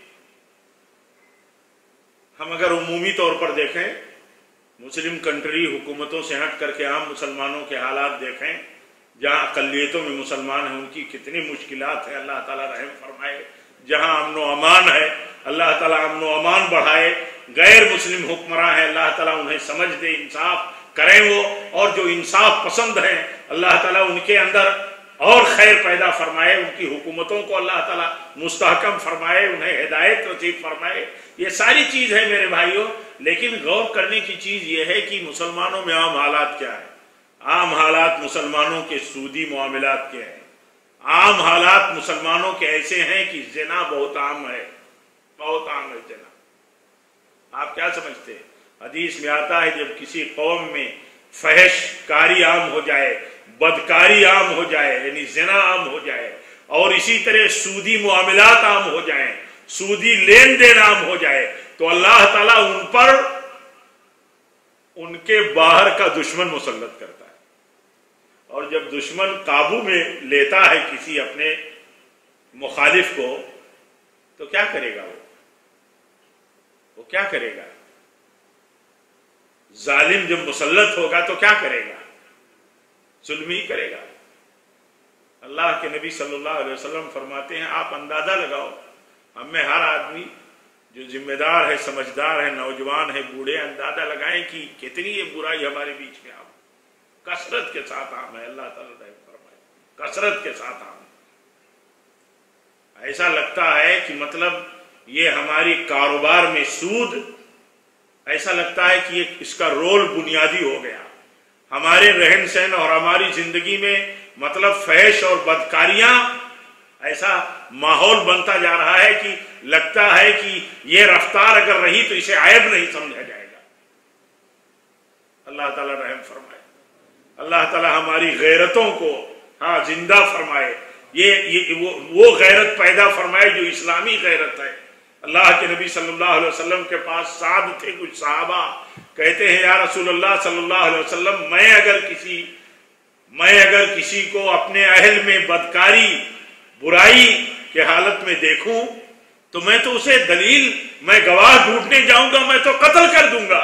Speaker 1: ہم اگر عمومی طور پر دیکھیں، مسلم کنٹری حکومتوں سے ہٹ کر کے عام مسلمانوں کے حالات دیکھیں، جہاں اقلیتوں میں مسلمان ہیں ان کی کتنی مشکلات ہیں، اللہ تعالیٰ رحم فرمائے۔ جہاں امن و امان ہے، اللہ تعالیٰ امن و امان بڑھائے۔ غیر مسلم حکمراں ہیں، اللہ تعالیٰ انہیں سمجھ دے، انصاف کریں وہ، اور جو انصاف پسند ہیں اللہ تعالیٰ ان کے اندر اور خیر پیدا فرمائے، ان کی حکومتوں کو اللہ تعالیٰ مستحکم فرمائے، انہیں ہدایت نصیب فرمائے۔ یہ ساری چیز ہے میرے بھائیوں، لیکن غور کرنے کی چیز یہ ہے کہ مسلمانوں میں عام حالات کیا ہیں۔ عام حالات مسلمانوں کے سودی معاملات کے ہیں۔ عام حالات مسلمانوں کے ایسے ہیں کہ زنا بہت عام ہے، بہت عام ہے زنا۔ آپ کیا سمجھتے ہیں؟ حدیث میں آتا ہے جب کسی قوم میں فحش کاری عام ہو جائے، بدکاری عام ہو جائے، یعنی زنا عام ہو جائے، اور اسی طرح سودی معاملات عام ہو جائیں، سودی لین دین عام ہو جائے، تو اللہ تعالیٰ ان پر ان کے باہر کا دشمن مسلط کرتا ہے۔ اور جب دشمن قابو میں لیتا ہے کسی اپنے مخالف کو تو کیا کرے گا؟ وہ کیا کرے گا؟ ظالم جب مسلط ہوگا تو کیا کرے گا؟ ظلم ہی کرے گا۔ اللہ کے نبی صلی اللہ علیہ وسلم فرماتے ہیں آپ اندازہ لگاؤ، ہم میں ہر آدمی جو ذمہ دار ہے، سمجھدار ہے، نوجوان ہے، بوڑھے، اندازہ لگائیں کہ کتنی یہ برائی ہمارے بیچ میں عام، کثرت کے ساتھ عام ہے۔ اللہ تعالیٰ رحم فرمائے، کثرت کے ساتھ عام ہے۔ ایسا لگتا ہے کہ مطلب یہ ہماری کاروبار میں سود، ایسا لگتا ہے کہ اس کا رول بنیادی ہو گیا ہمارے رہن سہن اور ہماری زندگی میں، مطلب فحش اور بدکاریاں، ایسا ماحول بنتا جا رہا ہے کہ لگتا ہے کہ یہ رفتار اگر رہی تو اسے عیب نہیں سمجھا جائے گا۔ اللہ تعالیٰ رحم فرمائے، اللہ تعالیٰ ہماری غیرتوں کو زندہ فرمائے، وہ غیرت پیدا فرمائے جو اسلامی غیرت ہے۔ اللہ کے نبی صلی اللہ علیہ وسلم کے پاس سعد تھے کچھ صحابہ، کہتے ہیں یا رسول اللہ صلی اللہ علیہ وسلم میں اگر کسی کو اپنے اہل میں بدکاری، برائی की हालत में देखूं तो मैं तो उसे दलील, मैं गवाह ढूंढने जाऊंगा, मैं तो कत्ल कर दूंगा।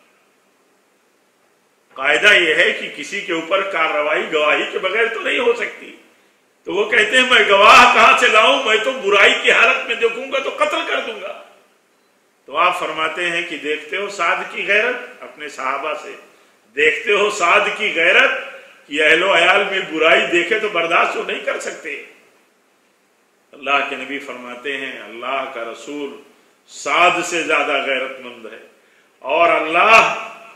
Speaker 1: कायदा यह है कि किसी के ऊपर कार्रवाई गवाही के बगैर तो नहीं हो सकती। तो वो कहते हैं मैं गवाह कहां से लाऊं, मैं तो बुराई की हालत में देखूंगा तो कत्ल कर दूंगा। तो आप फरमाते हैं कि देखते हो साद की गैरत, अपने सहाबा से देखते हो साद की गैरत कि अहलो अयाल में बुराई देखे तो बर्दाश्त नहीं कर सकते। अल्लाह के नबी फरमाते हैं अल्लाह का रसूल साद से ज्यादा गैरतमंद है और अल्लाह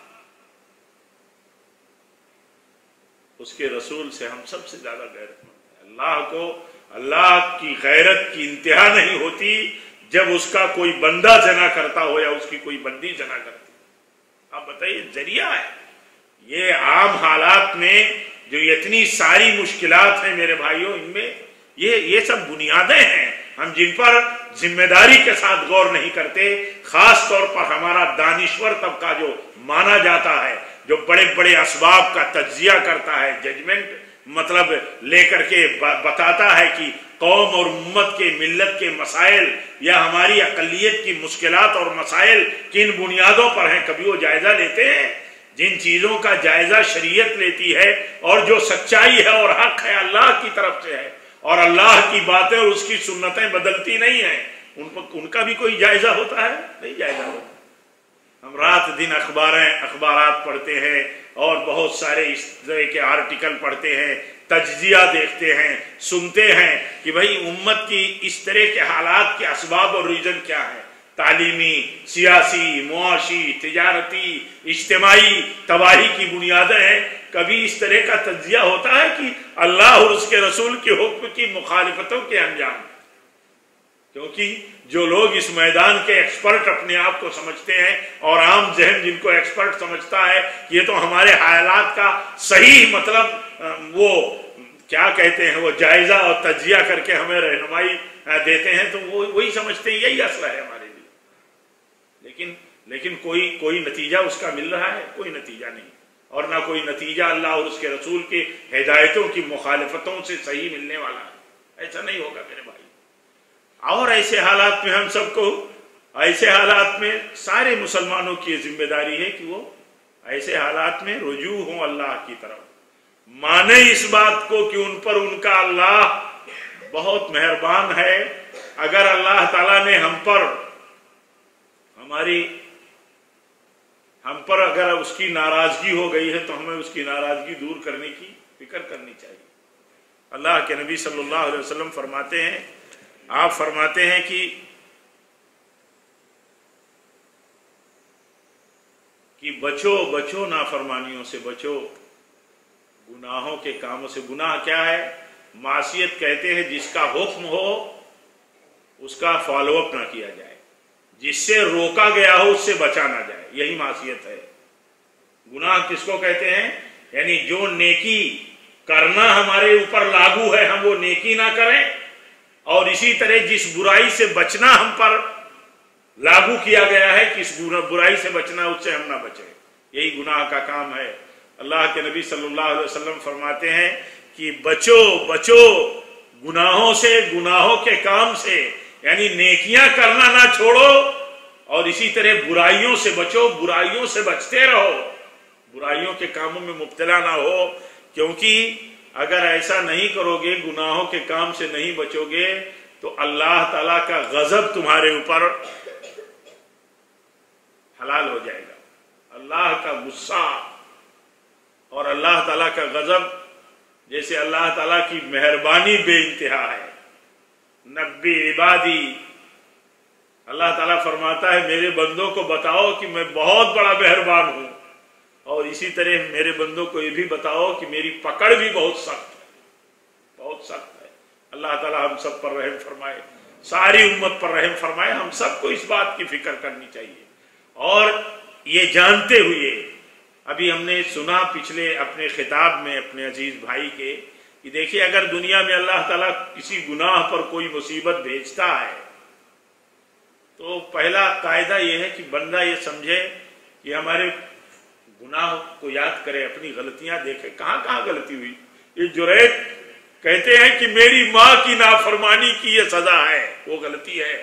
Speaker 1: उसके रसूल से हम सबसे ज्यादा गैरतमंद है। अल्लाह की गैरत की इंतहा नहीं होती जब उसका कोई बंदा जना करता हो या उसकी कोई बंदी जना करती। आप बताइए, जरिया है ये आम हालात में जो इतनी सारी मुश्किलात हैं मेरे भाइयों, इनमें ये सब बुनियादें हैं हम जिन पर जिम्मेदारी के साथ गौर नहीं करते। खास तौर पर हमारा दानिश्वर तबका जो माना जाता है, जो बड़े बड़े असबाब का तज्जिया करता है, जजमेंट मतलब लेकर के बताता है कि कौम और उम्मत के मिल्लत के मसाइल या हमारी अकलियत की मुश्किलात और मसाइल किन बुनियादों पर हैं, कभी वो जायजा लेते हैं? जिन चीजों का जायजा शरीयत लेती है और जो सच्चाई है और हक है अल्लाह की तरफ से है और अल्लाह की बातें और उसकी सुन्नतें बदलती नहीं है, उनका भी कोई जायजा होता है? नहीं जायजा होता। हम रात दिन अखबारात पढ़ते हैं और बहुत सारे इस तरह के आर्टिकल पढ़ते हैं, तज्जिया देखते हैं, सुनते हैं कि भाई उम्मत की इस तरह के हालात के असबाब और रीजन क्या है। तालीमी, सियासी, मुआशी, तिजारती, इज्तिमाई तबाही की बुनियादें हैं। कभी इस तरह का तज्जिया होता है कि अल्लाह और उसके रसूल के हुक्म की मुखालिफतों के अंजाम। क्योंकि जो लोग इस मैदान के एक्सपर्ट अपने आप को समझते हैं और आम जहन जिनको एक्सपर्ट समझता है ये तो हमारे हालात का सही मतलब वो क्या कहते हैं वो जायजा और तज्जिया करके हमें रहनुमाई देते हैं, तो वो वही समझते हैं यही असला है हमारे लिए। लेकिन कोई नतीजा उसका मिल रहा है? कोई नतीजा नहीं, और ना कोई नतीजा अल्लाह और उसके रसूल के हिदायतों की मुखालिफतों से सही मिलने वाला है। ऐसा नहीं होगा मेरे भाई। और ऐसे हालात में हम सबको, ऐसे हालात में सारे मुसलमानों की जिम्मेदारी है कि वो ऐसे हालात में रुजू हों अल्लाह की तरफ, माने इस बात को कि उन पर उनका अल्लाह बहुत मेहरबान है। अगर अल्लाह ताला ने हम पर अगर उसकी नाराजगी हो गई है तो हमें उसकी नाराजगी दूर करने की फिक्र करनी चाहिए। अल्लाह के नबी सल्लल्लाहु अलैहि वसल्लम फरमाते हैं, आप फरमाते हैं कि बचो नाफरमानियों से बचो, गुनाहों के कामों से। गुनाह क्या है? मासियत कहते हैं जिसका हुक्म हो उसका फॉलोअप ना किया जाए, जिससे रोका गया हो उससे बचा ना जाए, यही मासियत है। गुनाह किसको कहते हैं? यानी जो नेकी करना हमारे ऊपर लागू है हम वो नेकी ना करें, और इसी तरह जिस बुराई से बचना हम पर लागू किया गया है कि इस बुराई से बचना उससे हम ना बचे, यही गुनाह का काम है। अल्लाह के नबी सल्लल्लाहु अलैहि वसल्लम फरमाते हैं कि बचो गुनाहों से, गुनाहों के काम से, यानी नेकियां करना ना छोड़ो, और इसी तरह बुराइयों से बचो, बुराइयों से बचते रहो, बुराइयों के कामों में मुब्तला ना हो। क्योंकि अगर ऐसा नहीं करोगे, गुनाहों के काम से नहीं बचोगे, तो अल्लाह ताला का गजब तुम्हारे ऊपर हलाल हो जाएगा। अल्लाह का गुस्सा और अल्लाह ताला का गजब, जैसे अल्लाह ताला की मेहरबानी बेइंतहा है। नब्बी इबादी, अल्लाह ताला फरमाता है मेरे बंदों को बताओ कि मैं बहुत बड़ा मेहरबान हूं, और इसी तरह मेरे बंदों को ये भी बताओ कि मेरी पकड़ भी बहुत सख्त है, बहुत सख्त है। अल्लाह ताला हम सब पर रहम फरमाए, सारी उम्मत पर रहम फरमाए। हम सबको इस बात की फिक्र करनी चाहिए, और ये जानते हुए, अभी हमने सुना पिछले अपने खिताब में अपने अजीज भाई के, कि देखिए अगर दुनिया में अल्लाह ताला किसी गुनाह पर कोई मुसीबत भेजता है तो पहला कायदा यह है कि बंदा ये समझे कि हमारे गुनाह को याद करे, अपनी गलतियां देखे, कहां कहां गलती हुई। ये जुरैत کہتے ہیں کہ میری ماں کی نافرمانی کی یہ سزا ہے، وہ غلطی ہے،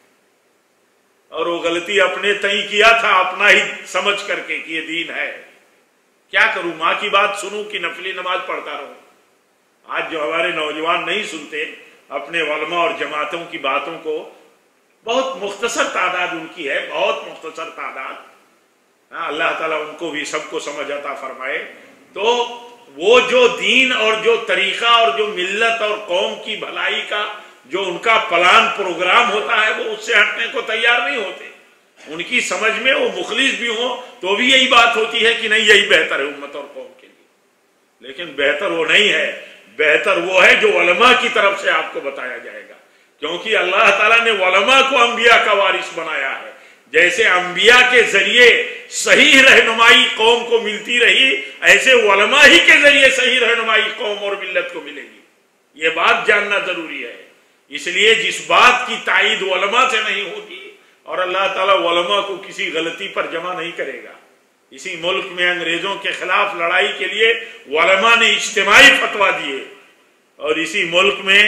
Speaker 1: اور وہ غلطی اپنے تئیں کیا تھا، اپنا ہی سمجھ کر کے کہ یہ دین ہے۔ کیا کروں، ماں کی بات سنوں کہ نفلی نماز پڑھتا رہوں؟ آج جو ہمارے نوجوان نہیں سنتے اپنے علماء اور جماعتوں کی باتوں کو، بہت مختصر تعداد ان کی ہے، بہت مختصر تعداد، اللہ تعالیٰ ان کو بھی سب کو سمجھ عطا فرمائے۔ تو وہ جو دین اور جو طریقہ اور جو ملت اور قوم کی بھلائی کا جو ان کا پلان پروگرام ہوتا ہے، وہ اس سے ہٹنے کو تیار نہیں ہوتے۔ ان کی سمجھ میں وہ مخلص بھی ہوں تو بھی یہی بات ہوتی ہے کہ نہیں، یہی بہتر ہے امت اور قوم کے لیے، لیکن بہتر وہ نہیں ہے، بہتر وہ ہے جو علماء کی طرف سے آپ کو بتایا جائے گا، کیونکہ اللہ تعالیٰ نے علماء کو انبیاء کا وارث بنایا ہے۔ جیسے انبیاء کے ذریعے صحیح رہنمائی قوم کو ملتی رہی، ایسے علماء ہی کے ذریعے صحیح رہنمائی قوم اور ملت کو ملے گی۔ یہ بات جاننا ضروری ہے۔ اس لیے جس بات کی تائید علماء سے نہیں ہوگی، اور اللہ تعالیٰ علماء کو کسی غلطی پر جمع نہیں کرے گا۔ اسی ملک میں انگریزوں کے خلاف لڑائی کے لیے علماء نے اجتماعی فتویٰ دیے، اور اسی ملک میں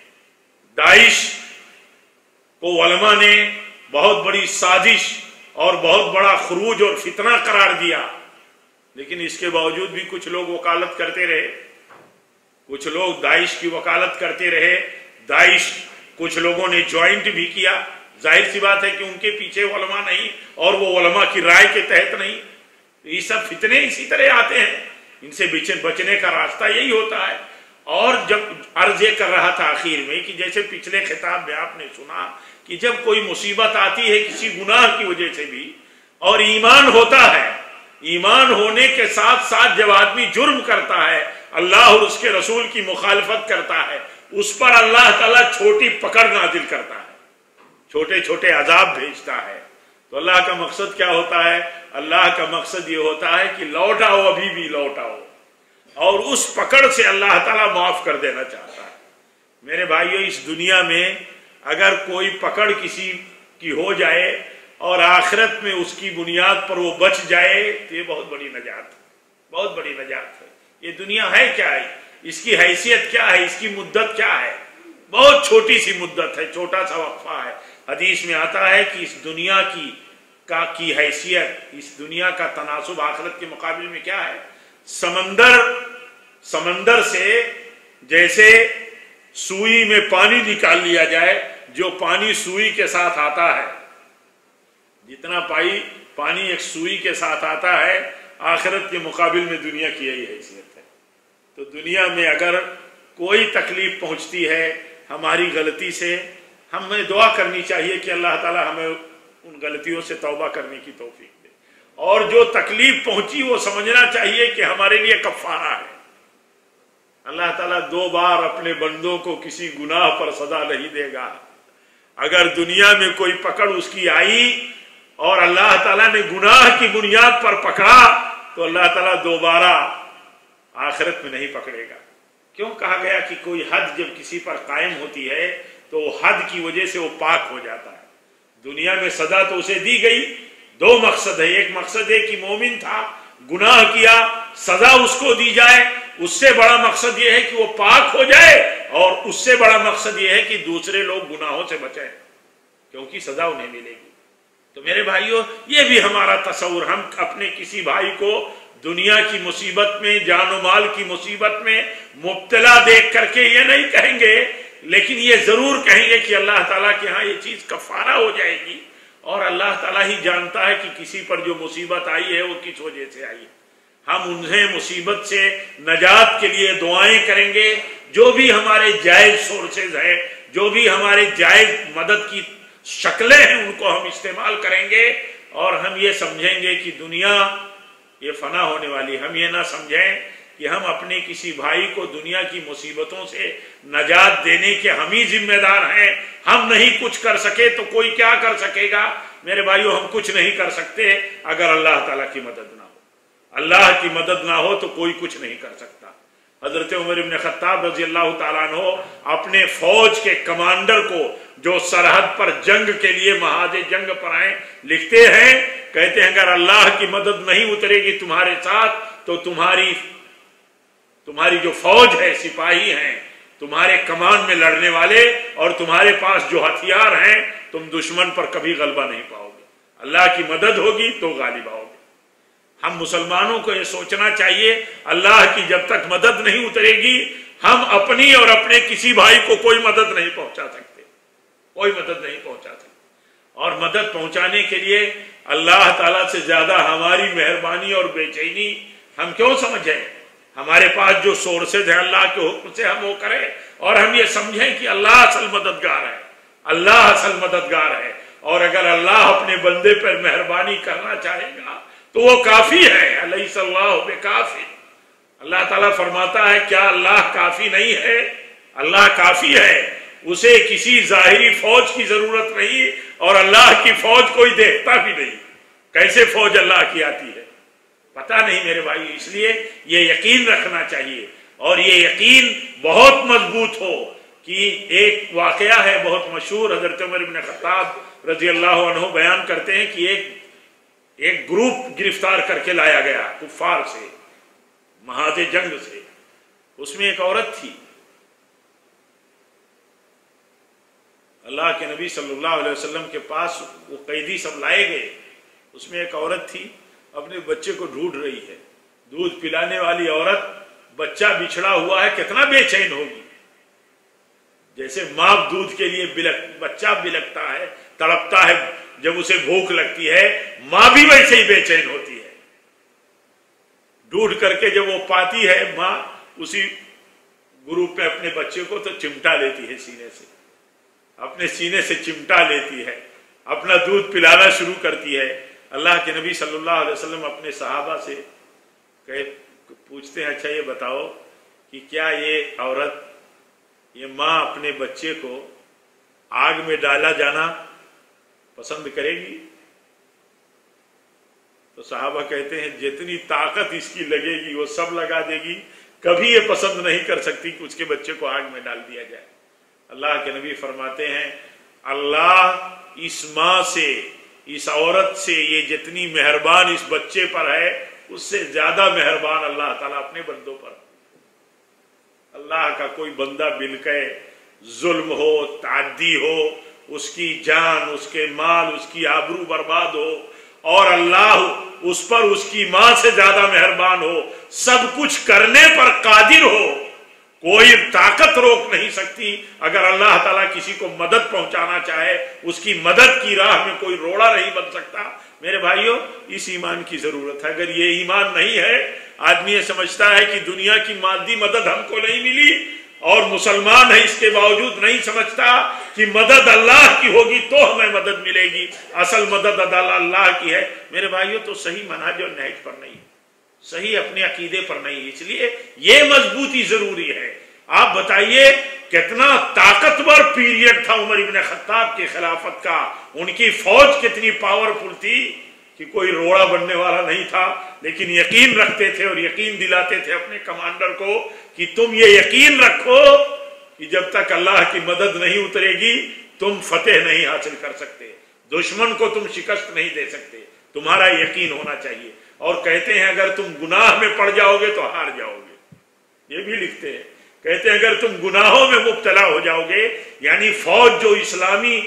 Speaker 1: داعش کو علماء نے بہت بڑی سازش اور بہت بڑا خروج اور فتنہ قرار دیا، لیکن اس کے باوجود بھی کچھ لوگ وکالت کرتے رہے، کچھ لوگ داعش کی وکالت کرتے رہے، داعش کچھ لوگوں نے جوائنٹ بھی کیا۔ ظاہر سی بات ہے کہ ان کے پیچھے علماء نہیں اور وہ علماء کی رائے کے تحت نہیں۔ یہ سب فتنے اسی طرح آتے ہیں، ان سے بچنے کا راستہ یہی ہوتا ہے۔ اور جب عرض یہ کر رہا تھا آخر میں کہ جیسے پچھلے خطاب میں آپ نے سنا کہ جب کوئی مصیبت آتی ہے کسی گناہ کی وجہ سے بھی، اور ایمان ہوتا ہے، ایمان ہونے کے ساتھ ساتھ جب آدمی جرم کرتا ہے، اللہ اور اس کے رسول کی مخالفت کرتا ہے، اس پر اللہ تعالیٰ چھوٹی پکڑ نازل کرتا ہے، چھوٹے چھوٹے عذاب بھیجتا ہے۔ تو اللہ کا مقصد کیا ہوتا ہے؟ اللہ کا مقصد یہ ہوتا ہے کہ لوٹ آؤ، ابھی بھی لوٹ آؤ، اور اس پکڑ سے اللہ تعالیٰ معاف کر دینا چاہتا ہے۔ میرے بھائیو، اس دنیا میں اگر کوئی پکڑ کسی کی ہو جائے اور آخرت میں اس کی بنیاد پر وہ بچ جائے تو یہ بہت بڑی نجات ہے، بہت بڑی نجات ہے۔ یہ دنیا ہے کیا ہے، اس کی حیثیت کیا ہے، اس کی مدت کیا ہے؟ بہت چھوٹی سی مدت ہے، چھوٹا سا وقفہ ہے۔ حدیث میں آتا ہے کہ اس دنیا کی حیثیت، اس دنیا کا تناسب آخرت کے مقابل میں کیا ہے؟ سمندر سے جیسے سوئی میں پانی نکال لیا جائے، جو پانی سوئی کے ساتھ آتا ہے، جتنا پانی ایک سوئی کے ساتھ آتا ہے، آخرت کے مقابل میں دنیا کی یہی حیثیت ہے۔ تو دنیا میں اگر کوئی تکلیف پہنچتی ہے ہماری غلطی سے، ہمیں دعا کرنی چاہیے کہ اللہ تعالی ہمیں ان غلطیوں سے توبہ کرنے کی توفیق دے، اور جو تکلیف پہنچی وہ سمجھنا چاہیے کہ ہمارے لیے کفارہ ہے۔ اللہ تعالیٰ 2 بار اپنے بندوں کو کسی گناہ پر سزا نہیں دے گا۔ اگر دنیا میں کوئی پکڑ اس کی آئی اور اللہ تعالیٰ نے گناہ کی بنیاد پر پکڑا تو اللہ تعالیٰ دوبارہ آخرت میں نہیں پکڑے گا۔ کیوں کہا گیا کہ کوئی حد جب کسی پر قائم ہوتی ہے تو وہ حد کی وجہ سے وہ پاک ہو جاتا ہے۔ دنیا میں سزا تو اسے دی گئی، 2 مقصد ہے۔ ایک مقصد ہے کہ مومن تھا، گناہ کیا، سزا اس کو دی جائے، اس سے بڑا مقصد یہ ہے کہ وہ پاک ہو جائے، اور اس سے بڑا مقصد یہ ہے کہ دوسرے لوگ گناہوں سے بچیں، کیونکہ سزا انہیں ملے گی۔ تو میرے بھائیوں، یہ بھی ہمارا تصور، ہم اپنے کسی بھائی کو دنیا کی مصیبت میں، جان و مال کی مصیبت میں مبتلا دیکھ کر کے یہ نہیں کہیں گے، لیکن یہ ضرور کہیں گے کہ اللہ تعالیٰ کے ہاں یہ چیز کفارہ ہو جائے گی، اور اللہ تعالیٰ ہی جانتا ہے کہ کسی پر جو مصیبت آئی ہے وہ کس وجہ سے آئی ہے۔ ہم انہیں مصیبت سے نجات کے لیے دعائیں کریں گے، جو بھی ہمارے جائز سورسز ہیں، جو بھی ہمارے جائز مدد کی شکلیں ہیں، ان کو ہم استعمال کریں گے، اور ہم یہ سمجھیں گے کہ دنیا یہ فنا ہونے والی۔ ہم یہ نہ سمجھیں کہ ہم اپنے کسی بھائی کو دنیا کی مصیبتوں سے نجات دینے کے ہم ہی ذمہ دار ہیں، ہم نہیں کچھ کر سکے تو کوئی کیا کر سکے گا؟ میرے بھائیو، ہم کچھ نہیں کر سکتے اگر اللہ تعالیٰ کی مدد نہ ہو۔ اللہ کی مدد نہ ہو تو کوئی کچھ نہیں کر سکتا۔ حضرت عمر بن خطاب رضی اللہ تعالیٰ عنہ اپنے فوج کے کمانڈر کو، جو سرحد پر جنگ کے لیے محاذ جنگ پر آئے، لکھتے ہیں، کہتے ہیں اگر اللہ کی مدد نہیں اترے گی تمہارے ساتھ تو تمہاری جو فوج ہے، سپاہی ہیں،
Speaker 2: تمہارے کمان میں لڑنے والے اور تمہارے پاس جو ہتھیار ہیں، تم دشمن پر کبھی غلبہ نہیں پاؤ گے۔ اللہ کی مدد ہوگی تو غالب آؤ گے۔ ہم مسلمانوں کو یہ سوچنا چاہیے، اللہ کی جب تک مدد نہیں اترے گی، ہم اپنی اور اپنے کسی بھائی کو کوئی مدد نہیں پہنچا سکتے، کوئی مدد نہیں پہنچا سکتے۔ اور مدد پہنچانے کے لیے اللہ تعالیٰ سے زیادہ ہماری مہربانی اور بے چینی ہم کیوں سمجھیں؟ ہمارے پاس جو سورسز ہیں اللہ کے حکم سے ہم وہ کریں، اور ہم یہ سمجھیں کہ اللہ اصل مددگار ہے، اللہ اصل مددگار ہے۔ اور اگر اللہ اپنے بندے پر مہربانی کرنا چاہے گا تو وہ کافی ہے۔ الیس اللہ بکافی، اللہ تعالیٰ فرماتا ہے کیا اللہ کافی نہیں ہے؟ اللہ کافی ہے، اسے کسی ظاہری فوج کی ضرورت نہیں، اور اللہ کی فوج کوئی دیکھتا بھی نہیں۔ کیسے فوج اللہ کی آتی ہے پتہ نہیں میرے بھائی۔ اس لیے یہ یقین رکھنا چاہیے، اور یہ یقین بہت مضبوط ہو کہ ایک واقعہ ہے بہت مشہور، حضرت عمر بن خطاب رضی اللہ عنہ بیان کرتے ہیں کہ ایک گروپ گرفتار کر کے لایا گیا کفار سے، محاذ جنگ سے۔ اس میں ایک عورت تھی۔ اللہ کے نبی صلی اللہ علیہ وسلم کے پاس وہ قیدی سب لائے گئے، اس میں ایک عورت تھی، اپنے بچے کو ڈھونڈ رہی ہے۔ دودھ پلانے والی عورت، بچہ بچھڑا ہوا ہے، کتنا بے چین ہوگی۔ جیسے ماں دودھ کے لیے بچہ بلکتا ہے، تڑپتا ہے جب اسے بھوک لگتی ہے، ماں بھی ویسے ہی بے چین ہوتی ہے۔ ڈھونڈ کر کے جب وہ پاتی ہے ماں اسی گروپ پہ اپنے بچے کو، تو چمٹا لیتی ہے سینے سے، اپنے سینے سے چمٹا لیتی ہے، اپنا دودھ پلانا شروع کرتی ہے۔ اللہ کے نبی صلی اللہ علیہ وسلم اپنے صحابہ سے پوچھتے ہیں اچھا یہ بتاؤ کہ کیا یہ عورت، یہ ماں اپنے بچے کو آگ میں ڈالا جانا پسند کرے گی؟ تو صحابہ کہتے ہیں جتنی طاقت اس کی لگے گی وہ سب لگا دے گی، کبھی یہ پسند نہیں کر سکتی کہ اس کے بچے کو آگ میں ڈال دیا جائے۔ اللہ کے نبی فرماتے ہیں اللہ اس ماں سے، اس عورت سے یہ جتنی مہربان اس بچے پر ہے، اس سے زیادہ مہربان اللہ تعالیٰ اپنے بندوں پر۔ اللہ کا کوئی بندہ بالکل ظلم ہو، تعدی ہو، اس کی جان، اس کے مال، اس کی آبرو برباد ہو، اور اللہ اس پر اس کی ماں سے زیادہ مہربان ہو، سب کچھ کرنے پر قادر ہو، کوئی طاقت روک نہیں سکتی۔ اگر اللہ تعالیٰ کسی کو مدد پہنچانا چاہے، اس کی مدد کی راہ میں کوئی روڑا نہیں بن سکتا۔ میرے بھائیوں، اس ایمان کی ضرورت ہے۔ اگر یہ ایمان نہیں ہے، آدمی یہ سمجھتا ہے کہ دنیا کی مادی مدد ہم کو نہیں ملی، اور مسلمان ہے اس کے باوجود نہیں سمجھتا کہ مدد اللہ کی ہوگی تو ہمیں مدد ملے گی، اصل مدد اللہ کی ہے۔ میرے بھائیوں، تو صحیح منہج اور نہج پر نہیں، صحیح اپنے عقیدے پر نہیں، اس لیے یہ مضبوطی ضروری ہے۔ آپ بتائیے کتنا طاقتور پیریڈ تھا عمر ابن خطاب کی خلافت کا، ان کی فوج کتنی پاورفل تھی کہ کوئی روڑا بننے والا نہیں تھا، لیکن یقین رکھتے تھے اور یقین دلاتے تھے اپنے کمانڈر کو کہ تم یہ یقین رکھو کہ جب تک اللہ کی مدد نہیں اترے گی تم فتح نہیں حاصل کر سکتے، دشمن کو تم شکست نہیں دے سکتے، تمہارا یقین ہونا چاہیے۔ اور کہتے ہیں اگر تم گناہ میں پڑ جاؤ گے تو ہار جاؤ گے، یہ بھی لکھتے ہیں، کہتے ہیں اگر تم گناہوں میں مبتلا ہو جاؤ گے، یعنی فوج جو اسلامی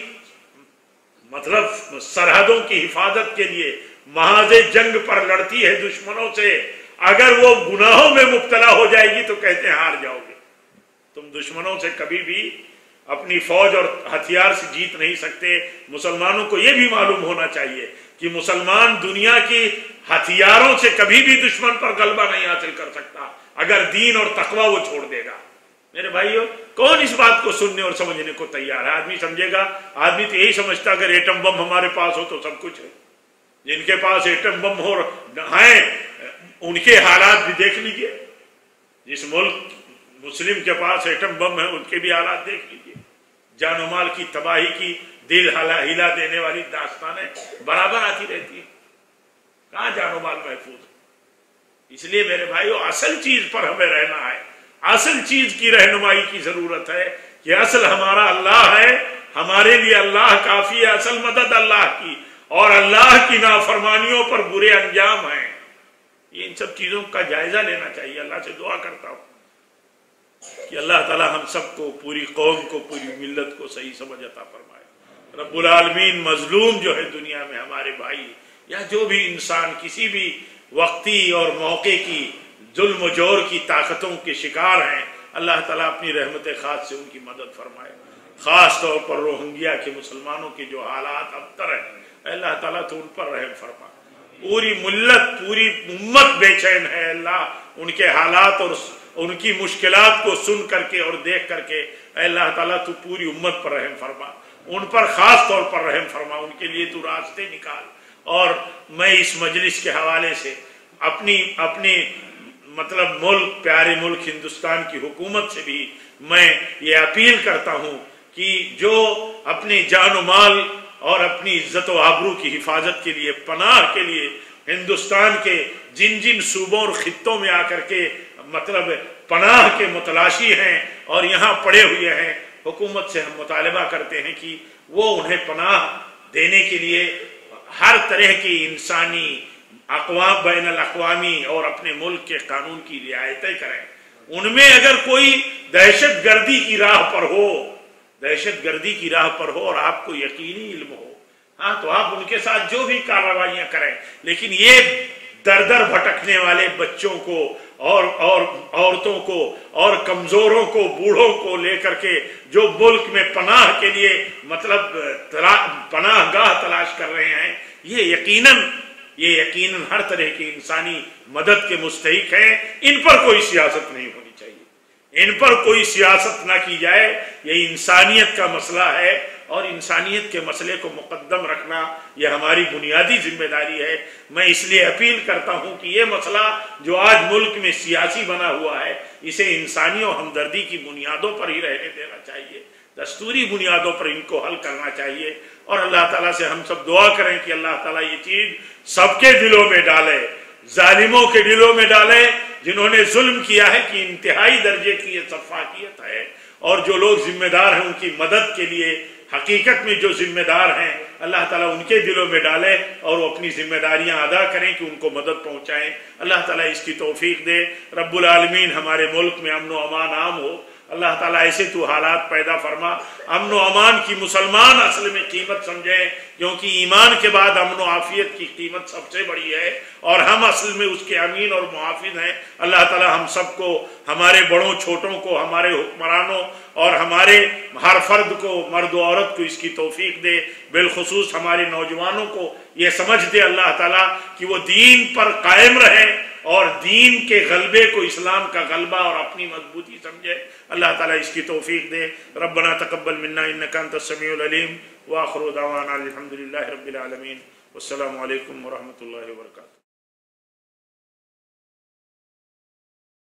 Speaker 2: مطلب سرحدوں کی حفاظت کے لیے محاذ جنگ پر لڑتی ہے دشمنوں سے، اگر وہ گناہوں میں مبتلا ہو جائے گی تو کہتے ہیں ہار جاؤ گے۔ تم دشمنوں سے کبھی بھی اپنی فوج اور ہتھیار سے جیت نہیں سکتے۔ مسلمانوں کو یہ بھی معلوم ہونا چاہیے کہ مسلمان دنیا کی ہتھیاروں سے کبھی بھی دشمن پر غلبہ نہیں حاصل کر سکتا اگر دین اور تقوی وہ چھوڑ دے گا۔ میرے بھائیو، کون اس بات کو سننے اور سمجھنے کو تیار ہے؟ آدمی سمجھے گا، آدمی تو یہی سمجھتا اگر ایٹم بم ہمارے پاس ہو تو سب کچھ ہے۔ جن کے پاس ایٹم بم ہو ہیں ان کے حالات بھی دیکھ لیجئے، جس ملک مسلم کے پاس ایٹم بم ہے ان کے بھی حالات دیکھ لیجئے، جان و مال کی تباہی کی دل ہلا دینے والی داستانیں برابر آتی رہتی ہیں، کہاں جان و مال محفوظ ہے؟ اس لیے میرے بھائیو، اصل چیز پر ہمیں رہنا ہے، اصل چیز کی رہنمائی کی ضرورت ہے کہ اصل ہمارا اللہ ہے، ہمارے لیے اللہ کافی ہے، اصل مدد اللہ کی، اور اللہ کی نافرمانیوں پر برے انجام ہیں۔ یہ ان سب چیزوں کا جائزہ لینا چاہیے۔ اللہ سے دعا کرتا ہوں کہ اللہ تعالی ہم سب کو، پوری قوم کو، پوری ملت کو صحیح سمجھ عطا فرمائے۔ رب العالمین مظلوم جو ہے دنیا میں ہمارے بھائی یا جو بھی انسان کسی بھی وقتی اور موقع کی ظلم و جور کی طاقتوں کے شکار ہیں، اللہ تعالیٰ اپنی رحمت خاص سے ان کی مدد فرمائے۔ خاص طور پر روہنگیا کے مسلمانوں کے جو حالات ابتر ہیں، اللہ تعالیٰ تو ان پر رحم فرما۔ پوری ملت، پوری امت بے چین ہے اللہ، ان کے حالات اور ان کی مشکلات کو سن کر کے اور دیکھ کر کے اللہ تعالیٰ تو پوری امت پر رحم فرما، ان پر خاص طور پر رحم فرما، ان کے لیے تو راستے نکال۔ اور میں اس مجلس کے حوالے سے اپنی مطلب ملک، پیارے ملک ہندوستان کی حکومت سے بھی میں یہ اپیل کرتا ہوں کہ جو اپنی جان و مال اور اپنی عزت و آبرو کی حفاظت کے لیے، پناہ کے لیے ہندوستان کے جن صوبوں اور خطوں میں آ کر کے مطلب پناہ کے متلاشی ہیں اور یہاں پڑے ہوئے ہیں، حکومت سے ہم مطالبہ کرتے ہیں کہ وہ انہیں پناہ دینے کے لیے ہر طرح کی انسانی، بین الاقوامی اور اپنے ملک کے قانون کی رعایتیں کریں۔ ان میں اگر کوئی دہشت گردی کی راہ پر ہو اور آپ کو یقینی علم ہو، ہاں تو آپ ان کے ساتھ جو بھی کارروائیاں کریں، لیکن یہ در در بھٹکنے والے بچوں کو اور عورتوں کو اور کمزوروں کو، بوڑھوں کو لے کر کے جو ملک میں پناہ کے لیے مطلب پناہ گاہ تلاش کر رہے ہیں، یہ یقیناً ہر طرح کی انسانی مدد کے مستحق ہیں۔ ان پر کوئی سیاست نہیں ہونی چاہیے، ان پر کوئی سیاست نہ کی جائے۔ یہ انسانیت کا مسئلہ ہے اور انسانیت کے مسئلے کو مقدم رکھنا یہ ہماری بنیادی ذمہ داری ہے۔ میں اس لیے اپیل کرتا ہوں کہ یہ مسئلہ جو آج ملک میں سیاسی بنا ہوا ہے، اسے انسانی اور ہمدردی کی بنیادوں پر ہی رہنے دینا چاہیے، دستوری بنیادوں پر ان کو حل کرنا چاہیے۔ اور اللہ تعالیٰ سے ہم سب دعا کریں کہ اللہ تعالیٰ یہ چیز سب کے دلوں میں ڈالے، ظالموں کے دلوں میں ڈالے جنہوں نے ظلم کیا ہے کہ انتہائی درجے کی یہ سفاکیت ہے، اور جو لوگ ذمہ دار ہیں ان کی مدد کے لیے حقیقت میں جو ذمہ دار ہیں اللہ تعالیٰ ان کے دلوں میں ڈالے اور وہ اپنی ذمہ داریاں ادا کریں کہ ان کو مدد پہنچائیں۔ اللہ تعالیٰ اس کی توفیق دے۔ رب العالمین ہمارے ملک میں امن و امان عام ہو۔ اللہ تعالیٰ ایسے تو حالات پیدا فرما، امن و امان کی مسلمان اصل میں قیمت سمجھیں، کیونکہ ایمان کے بعد امن و عافیت کی قیمت سب سے بڑی ہے، اور ہم اصل میں اس کے امین اور محافظ ہیں۔ اللہ تعالیٰ ہم سب کو، ہمارے بڑوں چھوٹوں کو، ہمارے حکمرانوں اور ہمارے ہر فرد کو، مرد و عورت کو اس کی توفیق دے۔ بالخصوص ہمارے نوجوانوں کو یہ سمجھ دے اللہ تعالیٰ کہ وہ دین پر قائم رہیں اور دین کے غلبے کو اسلام کا غلبہ اور اپنی مضبوطی سمجھے۔ اللہ تعالیٰ اس کی توفیق دے۔ ربنا تقبل منا انک انت السمیع العلیم، وآخر دعوانا الحمد للہ رب العالمین، والسلام علیکم ورحمۃ اللہ وبرکاتہ۔